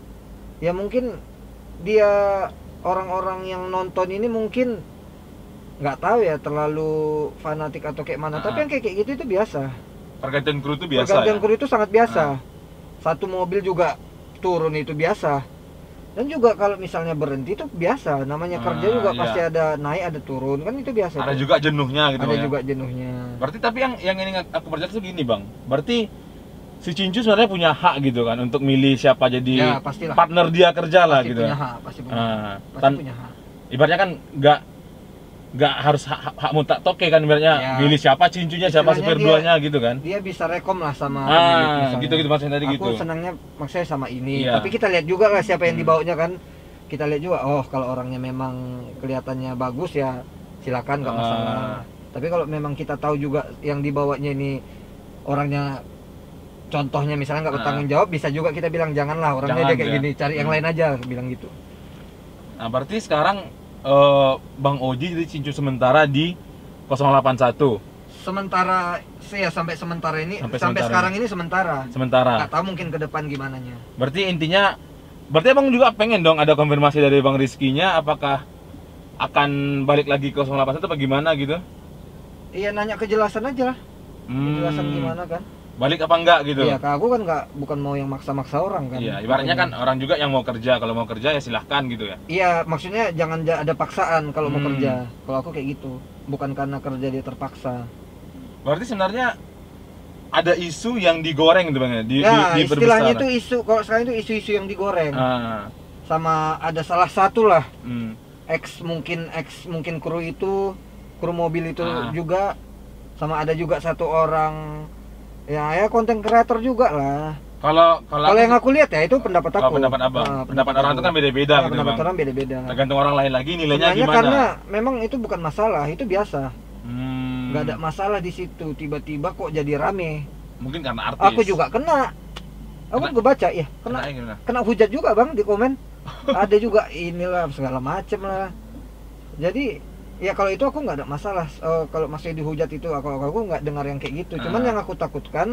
Ya mungkin dia orang-orang yang nonton ini mungkin nggak tahu ya terlalu fanatik atau kayak mana. Ah. Tapi yang kayak kayak gitu itu biasa. Pergantian kru itu biasa. Pergantian ya? kru itu sangat biasa. Ah. Satu mobil juga turun itu biasa. Dan juga kalau misalnya berhenti itu biasa. Namanya kerja Ah, juga iya. pasti ada naik ada turun kan itu biasa. Ada tuh. juga jenuhnya gitu Ada ya. juga jenuhnya. Berarti tapi yang yang ini aku percaya tuh gini bang. Berarti si Cincu sebenarnya punya hak gitu kan untuk milih siapa jadi Ya, pastilah. partner dia kerja lah Pasti gitu. punya hak, pasti punya. hak. Ah, Pasti tan- punya hak. ibaratnya kan nggak nggak harus hak, hak, hak mutlak toke kan ibaratnya Ya. milih siapa Cincunya siapa Istilahnya supir dia- duanya gitu kan. Dia bisa rekom lah sama Ah, misalnya. gitu-gitu maksudnya tadi Aku gitu. senangnya maksudnya sama ini. Iya. Tapi kita lihat juga lah siapa yang Hmm. dibawanya kan. Kita lihat juga, oh kalau orangnya memang kelihatannya bagus ya silakan nggak Ah. masalah. Tapi kalau memang kita tahu juga yang dibawanya ini orangnya contohnya misalnya nggak Ah. bertanggung jawab, bisa juga kita bilang janganlah orangnya Jangan, dia kayak ya. gini, cari yang Hmm. lain aja bilang gitu. Nah, berarti sekarang eh, Bang Oji jadi Cincu sementara di nol delapan satu. Sementara saya sampai sementara ini Sampai sampai, sementara sekarang ini sementara. Sementara. Nggak tahu mungkin ke depan gimana nya. Berarti intinya berarti Abang juga pengen dong ada konfirmasi dari Bang Rizky-nya apakah akan balik lagi ke nol delapan satu apa gimana gitu? Iya nanya kejelasan aja lah. Kejelasan Hmm, gimana kan? Balik apa enggak gitu? Iya, Kak, aku kan nggak bukan mau yang maksa-maksa orang kan. Iya, ibaratnya kan orang juga yang mau kerja, kalau mau kerja ya silahkan gitu ya. Iya, maksudnya jangan ja- ada paksaan kalau mau Hmm. kerja. Kalau aku kayak gitu, bukan karena kerja dia terpaksa. Berarti sebenarnya ada isu yang digoreng gitu Bang ya, di, Ya, di, istilahnya itu diperbesar. isu. Kalau sekarang itu isu-isu yang digoreng. Ah, Sama ada salah satu lah, hmm. ex mungkin ex mungkin kru itu, kru mobil itu Ah. juga. Sama ada juga satu orang ya ya konten kreator juga lah. Kalau kalau Kalau aku- yang aku lihat ya itu pendapat aku. kalau pendapat Abang, Ah, pendapat orang aku. itu kan beda-beda Ah, gitu pendapat Bang. orang beda-beda. Tergantung orang lain lagi nilainya Sebenarnya gimana. karena memang itu bukan masalah, itu biasa. Hmm. Nggak ada masalah di situ. Tiba-tiba kok jadi rame. Mungkin karena artis. Aku juga kena. Aku Kena- gue baca ya, Kena kena gimana? kena hujat juga bang di komen. Ada juga inilah segala macem lah. Jadi ya kalau itu aku nggak ada masalah. Eh, kalau masih dihujat itu aku aku nggak dengar yang kayak gitu. Cuman Ah. yang aku takutkan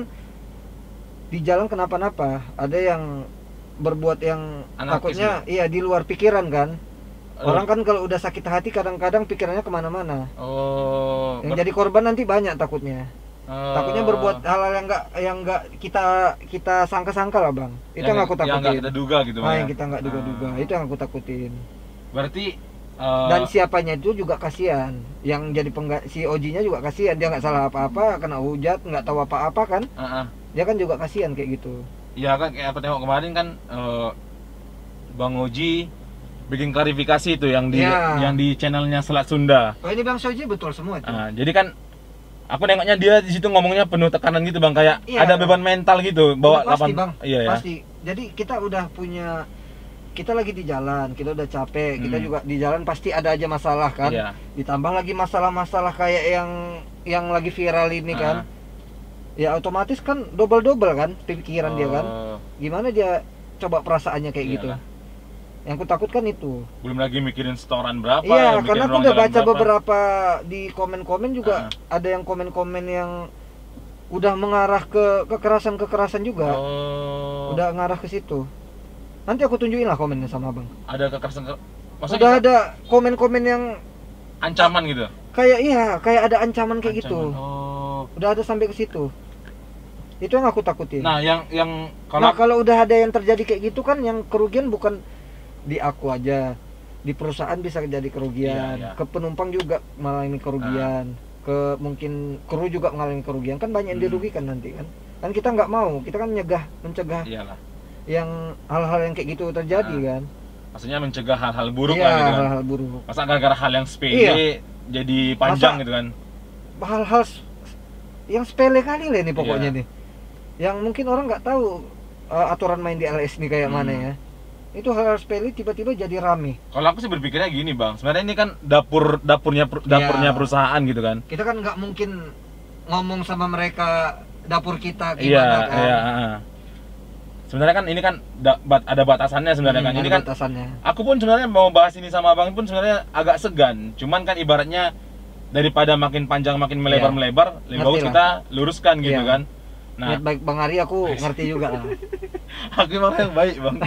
di jalan kenapa-napa. Ada yang berbuat yang Anarkis takutnya iya di luar pikiran kan. Oh. Orang kan kalau udah sakit hati kadang-kadang pikirannya kemana-mana. Oh. Yang ber- jadi korban nanti banyak takutnya. oh. Takutnya berbuat hal-hal yang enggak yang enggak kita kita sangka-sangka lah bang. Itu yang, aku Yang takutin. nggak kita duga gitu Nah, Bang. yang ya? kita nggak duga-duga. Ah. Itu yang aku takutin. Berarti eh, Dan siapanya itu juga kasihan. Yang jadi pengga si Oji-nya juga kasihan. Dia nggak salah apa-apa, kena hujat, nggak tahu apa-apa kan. ah, ah. Dia kan juga kasihan kayak gitu. Ya kan kayak aku tengok kemarin kan eh, Bang Oji bikin klarifikasi itu yang di Ya. yang di channelnya Selat Sunda. Oh ini Bang Soji betul semua itu. Ah, jadi kan aku nengoknya dia di situ ngomongnya penuh tekanan gitu Bang, kayak Iya. ada beban mental gitu bawa Oh, pasti delapan bang, iya ya. pasti. Jadi kita udah punya, kita lagi di jalan, kita udah capek, kita Hmm. juga di jalan pasti ada aja masalah kan. Iya. Ditambah lagi masalah-masalah kayak yang yang lagi viral ini Ah. kan. Ya otomatis kan double-double kan pikiran dia kan. Oh, Gimana dia coba perasaannya kayak gitu. iyalah. Yang kutakutkan itu. Belum lagi mikirin setoran berapa. Iya, mikirin karena aku ruang udah jalan baca berapa. beberapa di komen-komen juga ada yang komen-komen yang udah mengarah ke kekerasan-kekerasan juga. Oh. Udah ngarah ke situ. Nanti aku tunjukin lah komennya sama Bang. Ada kekerasan ke... Maksudnya Udah ada komen-komen yang ancaman gitu. kayak iya, kayak ada ancaman kayak gitu. Ancaman. Oh. Udah ada sampai ke situ. Itu yang aku takutin. Nah, yang yang Nah, kalau kalau udah ada yang terjadi kayak gitu kan yang kerugian bukan di aku aja. Di perusahaan bisa jadi kerugian, Iya, iya. ke penumpang juga mengalami kerugian, ke mungkin kru juga mengalami kerugian. Kan banyak yang Hmm. dirugikan nanti kan. Kan kita nggak mau, kita kan mencegah, mencegah iyalah. yang hal-hal yang kayak gitu terjadi Nah, kan. Maksudnya mencegah hal-hal buruk Iya, lah gitu kan. hal-hal buruk. Masa gara-gara hal yang sepele Iya. jadi panjang Masa- gitu kan. Hal-hal s- yang sepele kali lah ini pokoknya Iya. nih. Yang mungkin orang nggak tahu uh, aturan main di L S ini kayak Hmm. mana ya. Itu hal sepele tiba-tiba jadi rame. Kalau aku sih berpikirnya gini bang, sebenarnya ini kan dapur dapurnya dapurnya Ya. perusahaan gitu kan. Kita kan nggak mungkin ngomong sama mereka dapur kita Iya, gimana kan. iya. ah. Sebenarnya kan ini kan da- bat- ada batasannya sebenarnya Hmm, kan. Ini ada kan batasannya. aku pun sebenarnya mau bahas ini sama abang pun sebenarnya agak segan. Cuman kan ibaratnya daripada makin panjang makin melebar Iya. melebar, lebih Ngerti bagus lah. kita luruskan gitu Iya. kan. Nah, Niat baik Bang Ari aku ngerti juga lah. aku emang yang baik bang.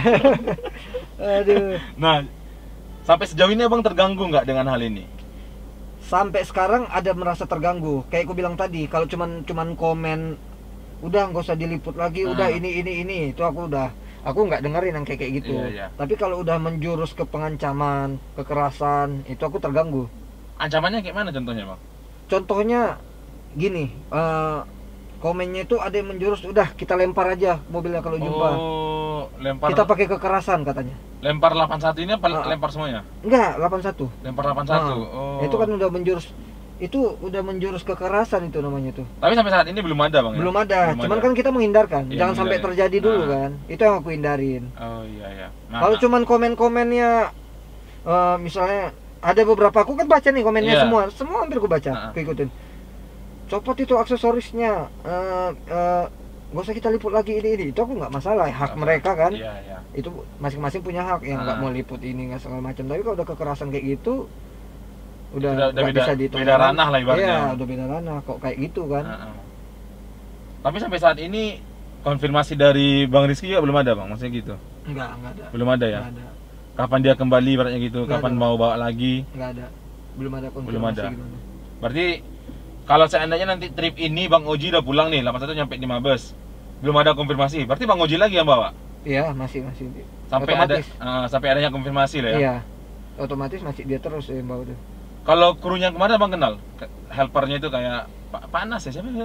Aduh. Nah, sampai sejauh ini abang terganggu nggak dengan hal ini? Sampai sekarang ada merasa terganggu. Kayak aku bilang tadi, kalau cuman cuman komen udah nggak usah diliput lagi, Ah. udah ini ini ini, itu aku udah aku nggak dengerin yang kayak kayak gitu. Iya, iya. Tapi kalau udah menjurus ke pengancaman, kekerasan, itu aku terganggu. Ancamannya kayak mana contohnya bang? Contohnya gini, eh, komennya itu ada yang menjurus, udah kita lempar aja mobilnya kalau jumpa. Oh, lempar Kita pakai kekerasan katanya. lempar delapan satu ini apa Ah. lempar semuanya? Enggak, delapan satu. Lempar delapan satu. Ah, Oh. Itu kan udah menjurus, itu udah menjurus kekerasan itu namanya tuh. Tapi sampai saat ini belum ada bang. ya? Belum ada, Belum cuman ada. kan kita menghindarkan, Iya, jangan sampai menghindari. terjadi dulu Ah. kan. Itu yang aku hindarin. Oh iya iya. Nah, Kalau nah. cuman komen-komennya, eh, misalnya ada beberapa, aku kan baca nih komennya Iya. semua, semua hampir aku baca, Ah. aku ikutin. Copot itu aksesorisnya, eh, eh, gak usah kita liput lagi ini ini, itu aku nggak masalah, hak Nggak mereka kan. Iya iya. Itu masing-masing punya hak, yang nggak Ah. mau liput ini nggak segala macam. Tapi kalau udah kekerasan kayak gitu, udah Udah- udah nggak beda- bisa ditolak. beda ranah lah ibaratnya. Iya, udah beda ranah kok kayak gitu kan. Heeh. Tapi sampai saat ini konfirmasi dari Bang Rizky juga belum ada bang, maksudnya gitu? Enggak, enggak ada. Belum ada ya? Nggak ada. Kapan dia kembali ibaratnya gitu? Nggak Kapan ada. mau bawa lagi? Nggak ada. Belum ada konfirmasi Belum ada. gimana. Berarti kalau seandainya nanti trip ini Bang Oji udah pulang nih, delapan satu nyampe di Mabes, belum ada konfirmasi. Berarti Bang Oji lagi yang bawa? Iya, masih masih. Sampai Otomatis. ada eh, sampai adanya konfirmasi lah ya. Iya. Otomatis masih dia terus yang bawa tuh. Kalau krunya kemarin Bang kenal? Ke- Helpernya itu kayak Pa- Panas ya siapa ya?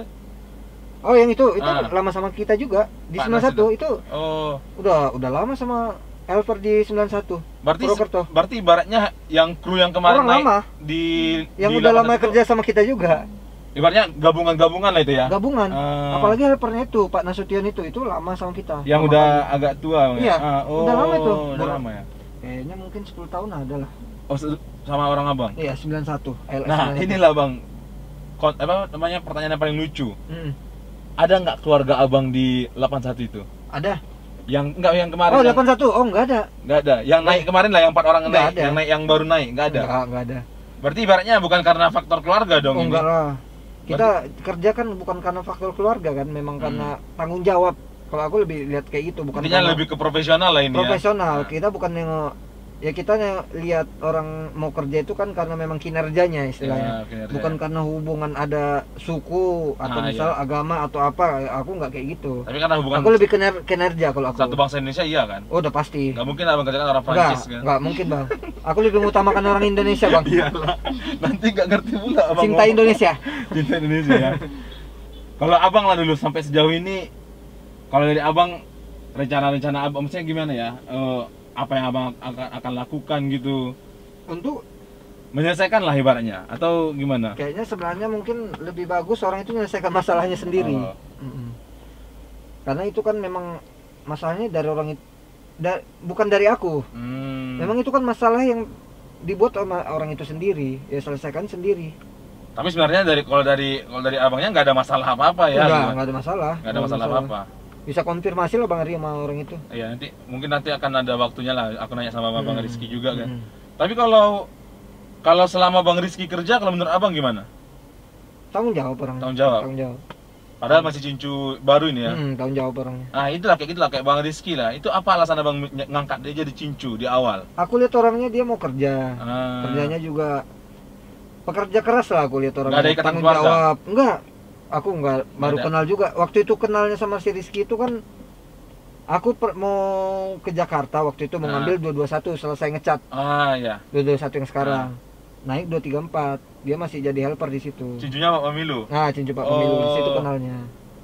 Oh, yang itu itu Ah. lama sama kita juga di Pak sembilan satu itu Oh, udah udah lama sama Helper di sembilan satu. berarti Purwokerto. berarti ibaratnya yang kru yang kemarin Orang naik lama. di Yang di udah lama delapan satu kerja sama kita juga. Ibaratnya gabungan-gabungan lah itu ya. Gabungan. Ah. Apalagi helpernya itu Pak Nasution itu itu lama sama kita. Yang Lama udah kali. agak tua Bang, Iya, ya? Ah, oh, udah lama itu. Udah Ber- lama ya. Kayaknya mungkin sepuluh tahun ada lah. Oh, se- sama orang abang. Iya, sembilan satu. L S Nah, sembilan satu. inilah Bang. Kon- apa namanya pertanyaan yang paling lucu. Mm. Ada nggak keluarga abang di delapan satu itu? Ada. Yang enggak yang kemarin? Oh, yang- delapan satu. Oh, enggak ada. nggak ada. Yang naik kemarin lah yang empat orang Nggak naik, ada. yang naik yang baru naik, nggak ada. Enggak, enggak ada. Berarti ibaratnya bukan karena faktor keluarga dong Oh, ini. enggak lah. Kita kerja kan bukan karena faktor keluarga kan, memang karena tanggung jawab. Kalau aku lebih lihat kayak gitu, bukan Intinya karena lebih ke profesional lah ini profesional. ya. Kita bukan yang ya kita yang lihat orang mau kerja itu kan karena memang kinerjanya istilahnya. Ya, kinerja. Bukan karena hubungan ada suku atau Ah, misal iya. agama atau apa. Aku nggak kayak gitu. Tapi karena hubungan Aku lebih kiner kinerja kalau aku. satu bangsa Indonesia iya kan? Oh, udah pasti. Nggak mungkin abang kerjakan orang Enggak, Prancis kan? enggak mungkin, Bang. Aku lebih mengutamakan orang Indonesia, Bang. Iyalah. Nanti nggak ngerti pula abang. Cinta ngomong. Indonesia. Cinta Indonesia ya. Kalau abang lah dulu sampai sejauh ini, kalau dari abang rencana-rencana abang, maksudnya gimana ya? Eh, apa yang abang akan, akan lakukan gitu? Untuk Menyelesaikan lah ibaratnya atau gimana? kayaknya sebenarnya mungkin lebih bagus orang itu menyelesaikan masalahnya sendiri. Oh. Mm-mm. Karena itu kan memang masalahnya dari orang itu, da- bukan dari aku. Hmm. Memang itu kan masalah yang dibuat sama orang itu sendiri, ya selesaikan sendiri. Tapi sebenarnya dari kalau dari kalau dari abangnya nggak ada masalah apa-apa ya? Enggak, gitu. enggak ada masalah. Nggak ada masalah apa-apa. Bisa konfirmasi lah Bang Ari sama orang itu. Iya nanti mungkin nanti akan ada waktunya lah. Aku nanya sama Bang Hmm. Rizky juga kan. Mm-mm. Tapi kalau kalau selama Bang Rizky kerja, kalau menurut abang gimana? Tanggung jawab orang. Tanggung jawab. Tanggung jawab. Padahal masih cincu baru ini ya. Mm, tanggung jawab orangnya. Nah itulah kayak gitulah kayak Bang Rizky lah. Itu apa alasan abang ny- ngangkat dia jadi cincu di awal? Aku lihat orangnya dia mau kerja. Ah. Kerjanya juga pekerja keras lah aku lihat orangnya. Nggak ada ikatan tanggung keluarga? jawab. Enggak. Aku enggak baru ada. kenal juga. Waktu itu kenalnya sama si Rizky itu kan aku per- mau ke Jakarta waktu itu mau Ah. ngambil dua dua satu selesai ngecat Ah ya. dua dua satu yang sekarang. Naik dua tiga empat. Dia masih jadi helper di situ. Cincunya Pak Pemilu. Nah, cincu Pak Pemilu di situ Oh. kenalnya.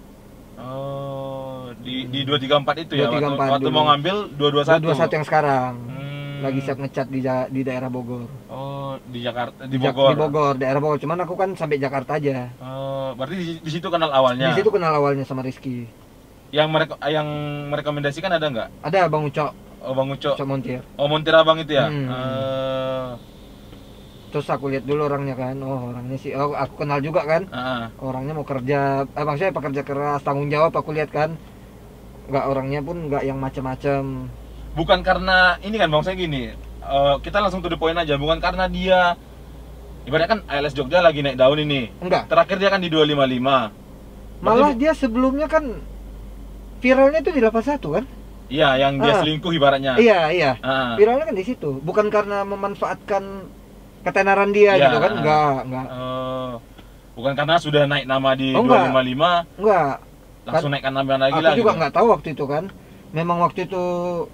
Oh, di di dua tiga empat itu ya. dua tiga empat Waktu, waktu dulu. mau ngambil dua dua dua satu. dua satu yang sekarang. Hmm. Lagi siap ngecat di ja- di daerah Bogor. Oh, di Jakarta, di Jak- Bogor. Di Bogor, daerah Bogor. Cuman aku kan sampai Jakarta aja. Oh, berarti di, di situ kenal awalnya. Di situ kenal awalnya sama Rizky. Yang mereka yang merekomendasikan ada nggak? Ada Bang Ucok. Oh, Bang Ucok. Ucok Montir. Oh, montir abang itu ya? Hmm. Eh, Terus aku lihat dulu orangnya kan, oh orangnya sih, oh aku kenal juga kan, ah, orangnya mau kerja, eh, maksudnya pekerja keras, tanggung jawab aku lihat kan, nggak orangnya pun nggak yang macam-macam. bukan karena ini kan Bang, saya gini. eh, kita langsung to the point aja, bukan karena dia ibaratnya kan A L S Jogja lagi naik daun ini. Enggak, Terakhir dia kan di dua lima lima. malah Berarti- dia sebelumnya kan viralnya itu di delapan satu kan? Iya, yang dia Ah. selingkuh ibaratnya. Iya iya, Ah. viralnya kan di situ, bukan karena memanfaatkan ketenaran dia Iya, gitu kan, ah. enggak enggak Eh, bukan karena sudah naik nama di Oh, dua enggak. lima lima enggak. langsung naikkan nama lagi Aku lah. juga gitu. nggak tahu waktu itu kan, memang waktu itu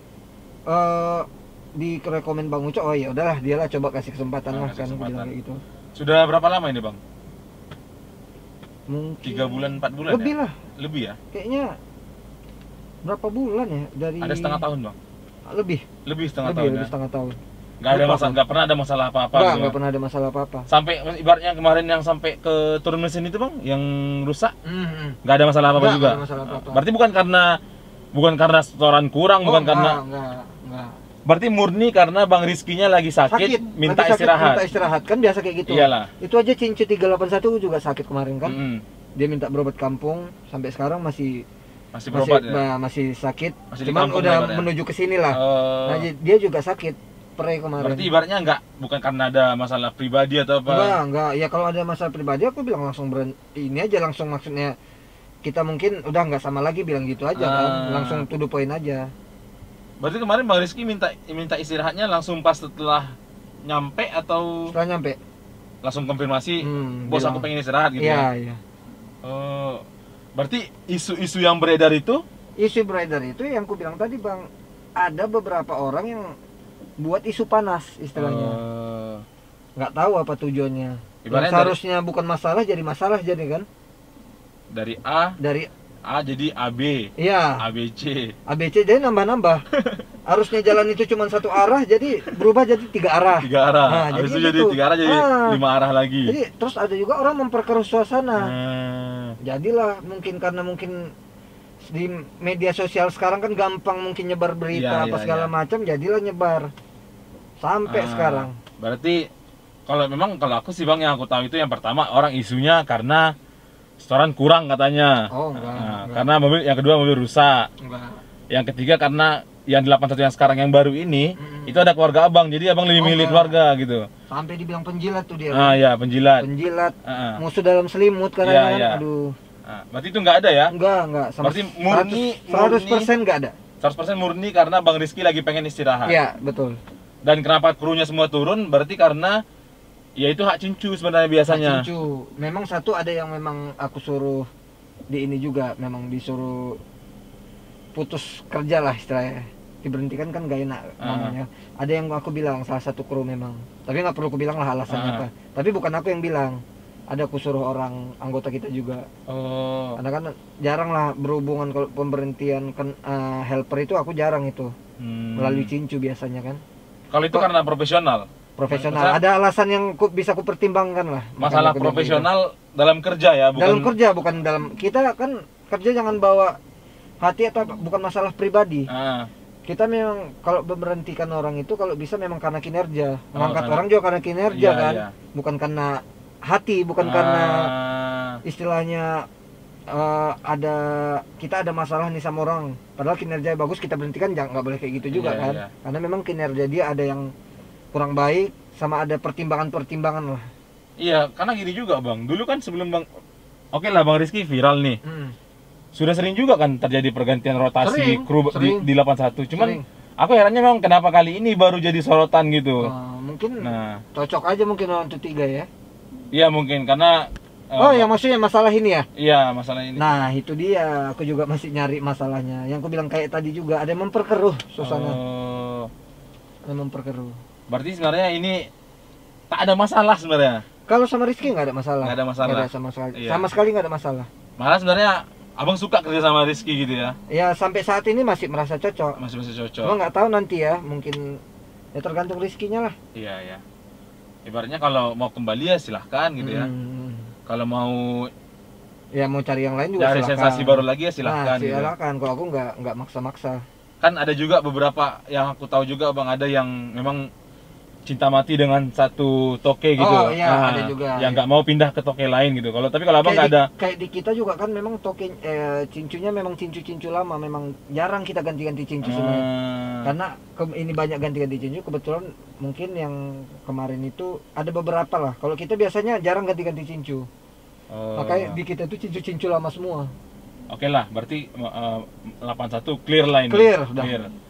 eh di rekomen Bang Ucok, oh ya udahlah dialah coba kasih kesempatan Ah, lah kasih kan, aku bilang kesempatan. kayak gitu. Sudah berapa lama ini Bang? Mungkin Tiga bulan, empat bulan lebih ya? lah, Lebih ya? kayaknya berapa bulan ya dari Ada setengah tahun Bang? lebih Lebih setengah lebih tahun lebih ya? setengah tahun. Nggak ada Lupa, masalah, Bang. nggak pernah ada masalah apa-apa Enggak, gitu ya? enggak pernah ada masalah apa-apa. Sampai ibaratnya kemarin yang sampai ke turun mesin itu Bang, yang rusak, Hmm. nggak ada masalah apa-apa Nggak, juga? nggak ada masalah apa-apa. Berarti bukan karena bukan karena setoran kurang, bukan enggak, karena enggak, enggak. berarti murni karena Bang Rizkynya lagi sakit, Sakit, minta lagi sakit, istirahat. minta istirahat kan biasa kayak gitu. Iyalah. Itu aja Cincu tiga delapan satu juga sakit kemarin kan. Mm-mm. Dia minta berobat kampung, sampai sekarang masih Masih masih berobat ya? nah, masih sakit. Masih di Cuman kampung udah ibaratnya. menuju ke sini lah. Oh. Nah, j- dia juga sakit pre kemarin. Berarti ibaratnya nggak bukan karena ada masalah pribadi atau apa? Enggak, enggak. Ya kalau ada masalah pribadi aku bilang langsung berhenti. Ini aja langsung, maksudnya kita mungkin udah nggak sama lagi, bilang gitu aja kan. Ah. Langsung to the point aja. Berarti kemarin Bang Rizky minta minta istirahatnya langsung pas setelah nyampe atau Setelah nyampe. langsung konfirmasi, Hmm, bos bilang. aku pengen istirahat gitu Iya, ya? iya. Oh, berarti isu-isu yang beredar itu Isu beredar itu yang ku bilang tadi, Bang. Ada beberapa orang yang buat isu panas istilahnya. eh, Nggak tahu apa tujuannya. Yang Ibaratnya seharusnya bukan masalah jadi masalah jadi kan. dari A Dari A jadi A B, iya, A B C. A B C jadi nambah-nambah. Harusnya jalan itu cuma satu arah, jadi berubah jadi tiga arah. Tiga arah. Nah, Habis itu jadi jadi gitu. tiga arah jadi Ah. lima arah lagi. Jadi terus ada juga orang memperkeruh suasana. Hmm. Jadilah mungkin karena mungkin di media sosial sekarang kan gampang mungkin nyebar berita Iya, apa iya, segala iya. macam, jadilah nyebar sampai Ah, sekarang. Berarti kalau memang kalau aku sih Bang, yang aku tahu itu yang pertama orang isunya karena setoran kurang katanya. Oh, enggak, Nah, enggak. karena mobil yang kedua mobil rusak. Enggak. Yang ketiga karena yang delapan satu yang sekarang yang baru ini Mm-mm. itu ada keluarga Abang. Jadi Abang lebih Oh, milih enggak. keluarga gitu. Sampai dibilang penjilat tuh dia. Ah ya, penjilat. Penjilat, Ah, ah. musuh dalam selimut Iya, katanya kan. iya. Aduh. Ah, berarti itu nggak ada ya? Enggak, enggak. Berarti murni- seratus persen enggak ada. seratus persen murni karena Bang Rizky lagi pengen istirahat. Iya, betul. Dan kenapa krunya semua turun? Berarti karena ya itu hak cincu sebenarnya biasanya. Cincu. Memang satu ada yang memang aku suruh di ini juga, memang disuruh putus kerja lah istilahnya. Diberhentikan kan gak enak Ah. namanya. Ada yang aku bilang salah satu kru memang. Tapi nggak perlu aku bilang lah alasannya Ah. apa. Tapi bukan aku yang bilang. Ada aku suruh orang anggota kita juga. Oh. Karena kan jarang lah berhubungan kalau pemberhentian kan eh, helper itu aku jarang itu. Hmm. Melalui cincu biasanya kan. Kalau itu Kok- karena profesional. Profesional. Masa- Ada alasan yang ku, bisa aku pertimbangkan lah. Masalah Makanya aku bilang gitu. profesional dalam kerja ya, bukan Dalam kerja bukan dalam, kita kan kerja jangan bawa hati atau apa, bukan masalah pribadi. Ah, Kita memang kalau memberhentikan orang itu kalau bisa memang karena kinerja. Oh, Mengangkat karena- orang juga karena kinerja iya, kan. iya. Bukan karena hati, bukan Ah, karena istilahnya eh, ada kita ada masalah nih sama orang. Padahal kinerja bagus kita berhentikan, jangan nggak boleh kayak gitu juga Iya, kan. iya. Karena memang kinerja dia ada yang kurang baik sama ada pertimbangan-pertimbangan lah. Iya, karena gini juga Bang. Dulu kan sebelum Bang, oke lah Bang Rizky viral nih. Hmm. Sudah sering juga kan terjadi pergantian rotasi Sering, kru di, sering. di delapan satu. Cuman Sering. aku herannya memang kenapa kali ini baru jadi sorotan gitu. Eh, mungkin Nah, cocok aja mungkin orang itu tiga ya. iya mungkin karena eh, Oh, yang maksudnya masalah ini ya? iya masalah ini. Nah, itu dia. Aku juga masih nyari masalahnya. Yang aku bilang kayak tadi juga ada yang memperkeruh suasana. Oh, Ada yang memperkeruh. berarti sebenarnya ini tak ada masalah sebenarnya. Kalau sama Rizky nggak ada masalah. Nggak ada masalah. Nggak ada sama sekali. Iya. Sama sekali nggak ada masalah. Malah sebenarnya Abang suka kerja sama Rizky gitu ya. Ya sampai saat ini masih merasa cocok. Masih masih cocok. Cuma nggak tahu nanti ya. Mungkin ya tergantung Rizkynya lah. Iya, iya. Ibaratnya kalau mau kembali ya silahkan gitu ya. Hmm. Kalau mau Ya mau cari yang lain juga cari silakan. sensasi baru lagi ya silahkan. Nah, gitu. silakan. Kalau aku nggak nggak maksa-maksa. kan ada juga beberapa yang aku tahu juga bang, ada yang memang cinta mati dengan satu toke gitu. Oh iya, Nah, ada juga. yang nggak mau pindah ke toke lain gitu. Kalau tapi kalau abang Kayak nggak ada. di, kayak di kita juga kan memang toke eh, cincunya memang cincu-cincu lama, memang jarang kita ganti-ganti cincu sebenarnya. Hmm, Karena ke- ini banyak ganti-ganti cincu, kebetulan mungkin yang kemarin itu ada beberapa lah. Kalau kita biasanya jarang ganti-ganti cincu. oh, Makanya di kita itu cincu-cincu lama semua. Oke lah, berarti uh, delapan satu clear lah ini. Clear, udah.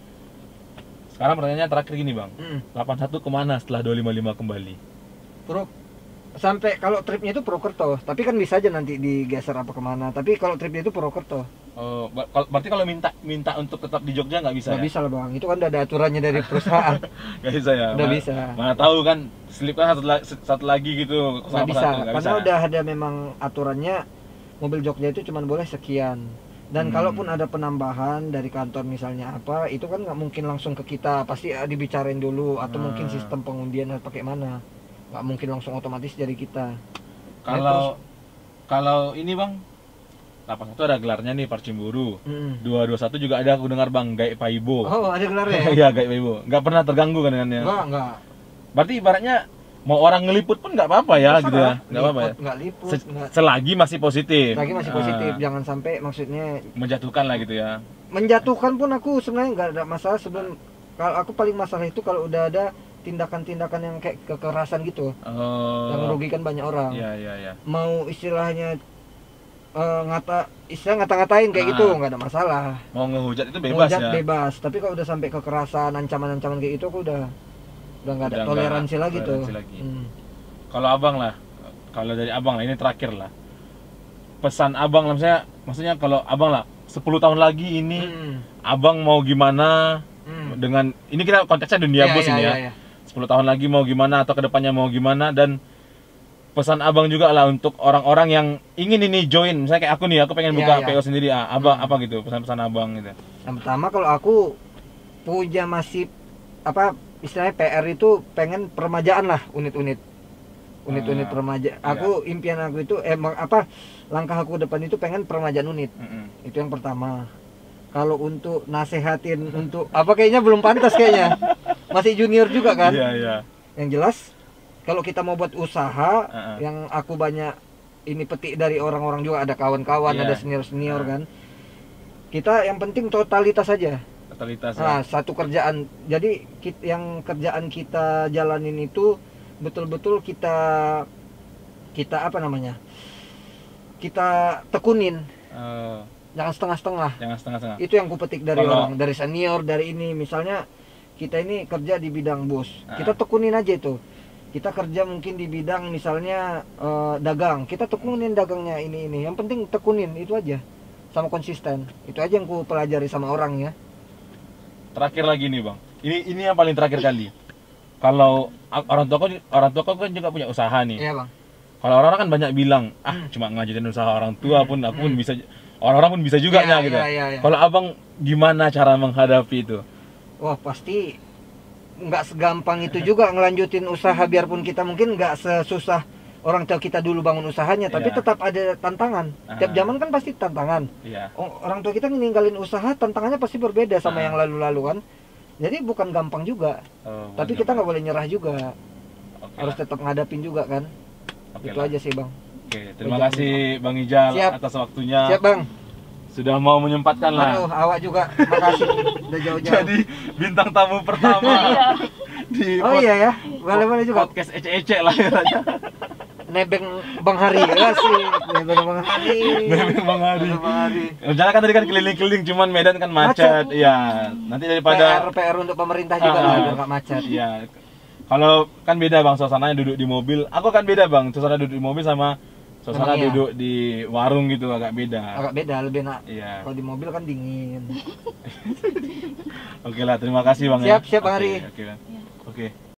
Sekarang pertanyaannya terakhir gini bang, Mm. delapan satu kemana setelah dua lima lima kembali? Pro sampai kalau tripnya itu Purwokerto, tapi kan bisa aja nanti digeser apa kemana. Tapi kalau tripnya itu Purwokerto, Oh, ber- kal- berarti kalau minta minta untuk tetap di Jogja nggak bisa nggak ya? bisa lah bang. Itu kan udah ada aturannya dari perusahaan. Nggak bisa ya? Udah Mana- bisa. Mana tahu kan, slip kan satu, la- satu lagi gitu. Nggak sama bisa, satu, nggak karena bisa. udah ada memang aturannya mobil Jogja itu cuma boleh sekian. Dan Hmm. kalaupun ada penambahan dari kantor misalnya apa, itu kan nggak mungkin langsung ke kita, pasti eh, dibicarain dulu atau Hmm. mungkin sistem pengundian harus pakai mana. Nggak mungkin langsung otomatis dari kita. Kalau kalau ini bang, delapan satu ada gelarnya nih Parcimburu. Mm. dua dua satu juga ada, aku dengar bang, Gaib Paibo. Oh, ada gelarnya ya? Iya, Gaib Paibo. Nggak pernah terganggu kan dengannya? Enggak, enggak. Berarti ibaratnya mau orang ngeliput pun nggak apa-apa ya, gitu ya? Nggak apa-apa ya? Nggak liput, Se- nggak. selagi masih positif. Lagi masih positif, Ah, jangan sampai maksudnya menjatuhkan lah gitu ya. menjatuhkan pun aku sebenarnya nggak ada masalah sebelum. Kalau aku paling masalah itu kalau udah ada tindakan-tindakan yang kayak kekerasan gitu, Oh, yang merugikan banyak orang. Iya, iya, iya. Mau istilahnya eh, ngata istilah ngata-ngatain kayak Ah. gitu nggak ada masalah. Mau ngehujat itu bebas Ngehujat ya. bebas, tapi kalau udah sampai kekerasan, ancaman-ancaman kayak itu aku udah udah nggak ada Udah nggak toleransi lagi tuh. toleransi lagi. Hmm. Kalau abang lah, kalau dari abang lah, ini terakhir lah. Pesan abang lah, maksudnya, maksudnya kalau abang lah, sepuluh tahun lagi ini, Hmm. abang mau gimana Hmm. dengan, ini kita konteksnya dunia Iya, bus iya, ini ya. iya, iya. sepuluh tahun lagi mau gimana atau kedepannya mau gimana, dan pesan abang juga lah untuk orang-orang yang ingin ini join, misalnya kayak aku nih, aku pengen Iya, buka iya. P O sendiri, ah, abang Hmm. apa gitu, pesan-pesan abang gitu. Yang pertama kalau aku punya masih apa istilahnya P R itu pengen peremajaan lah unit-unit unit-unit Ah, peremaja. Aku impian aku itu emang apa langkah aku depan itu pengen peremajaan unit. Mm-mm. Itu yang pertama. Kalau untuk nasehatin untuk apa kayaknya belum pantas kayaknya. Masih junior juga kan. Iya, iya. Yang jelas kalau kita mau buat usaha Uh-uh. yang aku banyak ini petik dari orang-orang juga ada kawan-kawan, Iya. ada senior-senior Uh. kan. Kita yang penting totalitas saja. Totalitas Nah, ya. satu kerjaan. Jadi kit- yang kerjaan kita jalanin itu betul-betul kita kita apa namanya? Kita tekunin, Eh, jangan setengah-setengah. jangan setengah-setengah. Itu yang ku petik dari Kalau- orang, dari senior, dari ini. Misalnya kita ini kerja di bidang bus. Ah. Kita tekunin aja itu. Kita kerja mungkin di bidang misalnya eh, dagang. Kita tekunin dagangnya ini ini. Yang penting tekunin itu aja. Sama konsisten. Itu aja yang ku pelajari sama orang ya. Terakhir lagi nih bang, ini ini yang paling terakhir kali. Kalau a- orang tua kan orang tua kan juga punya usaha nih. Iya, Bang. Kalau orang-orang kan banyak bilang, ah Hmm. cuma ngajarin usaha orang tua pun aku pun Hmm. bisa, orang-orang pun bisa juga Iya, nya gitu. iya, iya, iya. Kalau abang gimana cara menghadapi itu? Wah, pasti nggak segampang itu juga ngelanjutin usaha, biarpun kita mungkin nggak sesusah orang tua kita dulu bangun usahanya, tapi Iya. tetap ada tantangan. Tiap Ah. zaman kan pasti tantangan. Iya. O- Orang tua kita ninggalin usaha, tantangannya pasti berbeda sama Ah. yang lalu-lalu kan. Jadi bukan gampang juga. Oh, Tapi kita nggak boleh nyerah juga. Oke Harus lah. tetap ngadapin juga kan. Oke Itu lah. aja sih, Bang. Oke, terima Jangan kasih Bang Ijal Siap. atas waktunya. Siap, Bang. Sudah mau menyempatkan lah. Aduh, awak juga makasih udah jauh-jauh. Jadi bintang tamu pertama di Oh pod- iya ya. Boleh-boleh juga. podcast ece-ece lah katanya. Nebeng Bang Hari ya sih. Nebeng Bang Hari. Nebeng Bang Hari. Nebeng Bang Hari. Rencana kan tadi kan keliling-keliling, cuman Medan kan macet. Macet. Iya. Nanti P R daripada P R untuk pemerintah juga Ah, lah ah. biar nggak macet. Iya. Kalau kan beda Bang suasananya duduk di mobil. Aku kan beda Bang, suasana duduk di mobil sama suasana Emang iya. duduk di warung gitu agak beda. Agak beda, lebih enak. Iya. Kalau di mobil kan dingin. Oke lah, terima kasih Bang Siap, ya. siap, Bang Oke, Hari. Oke. Oke.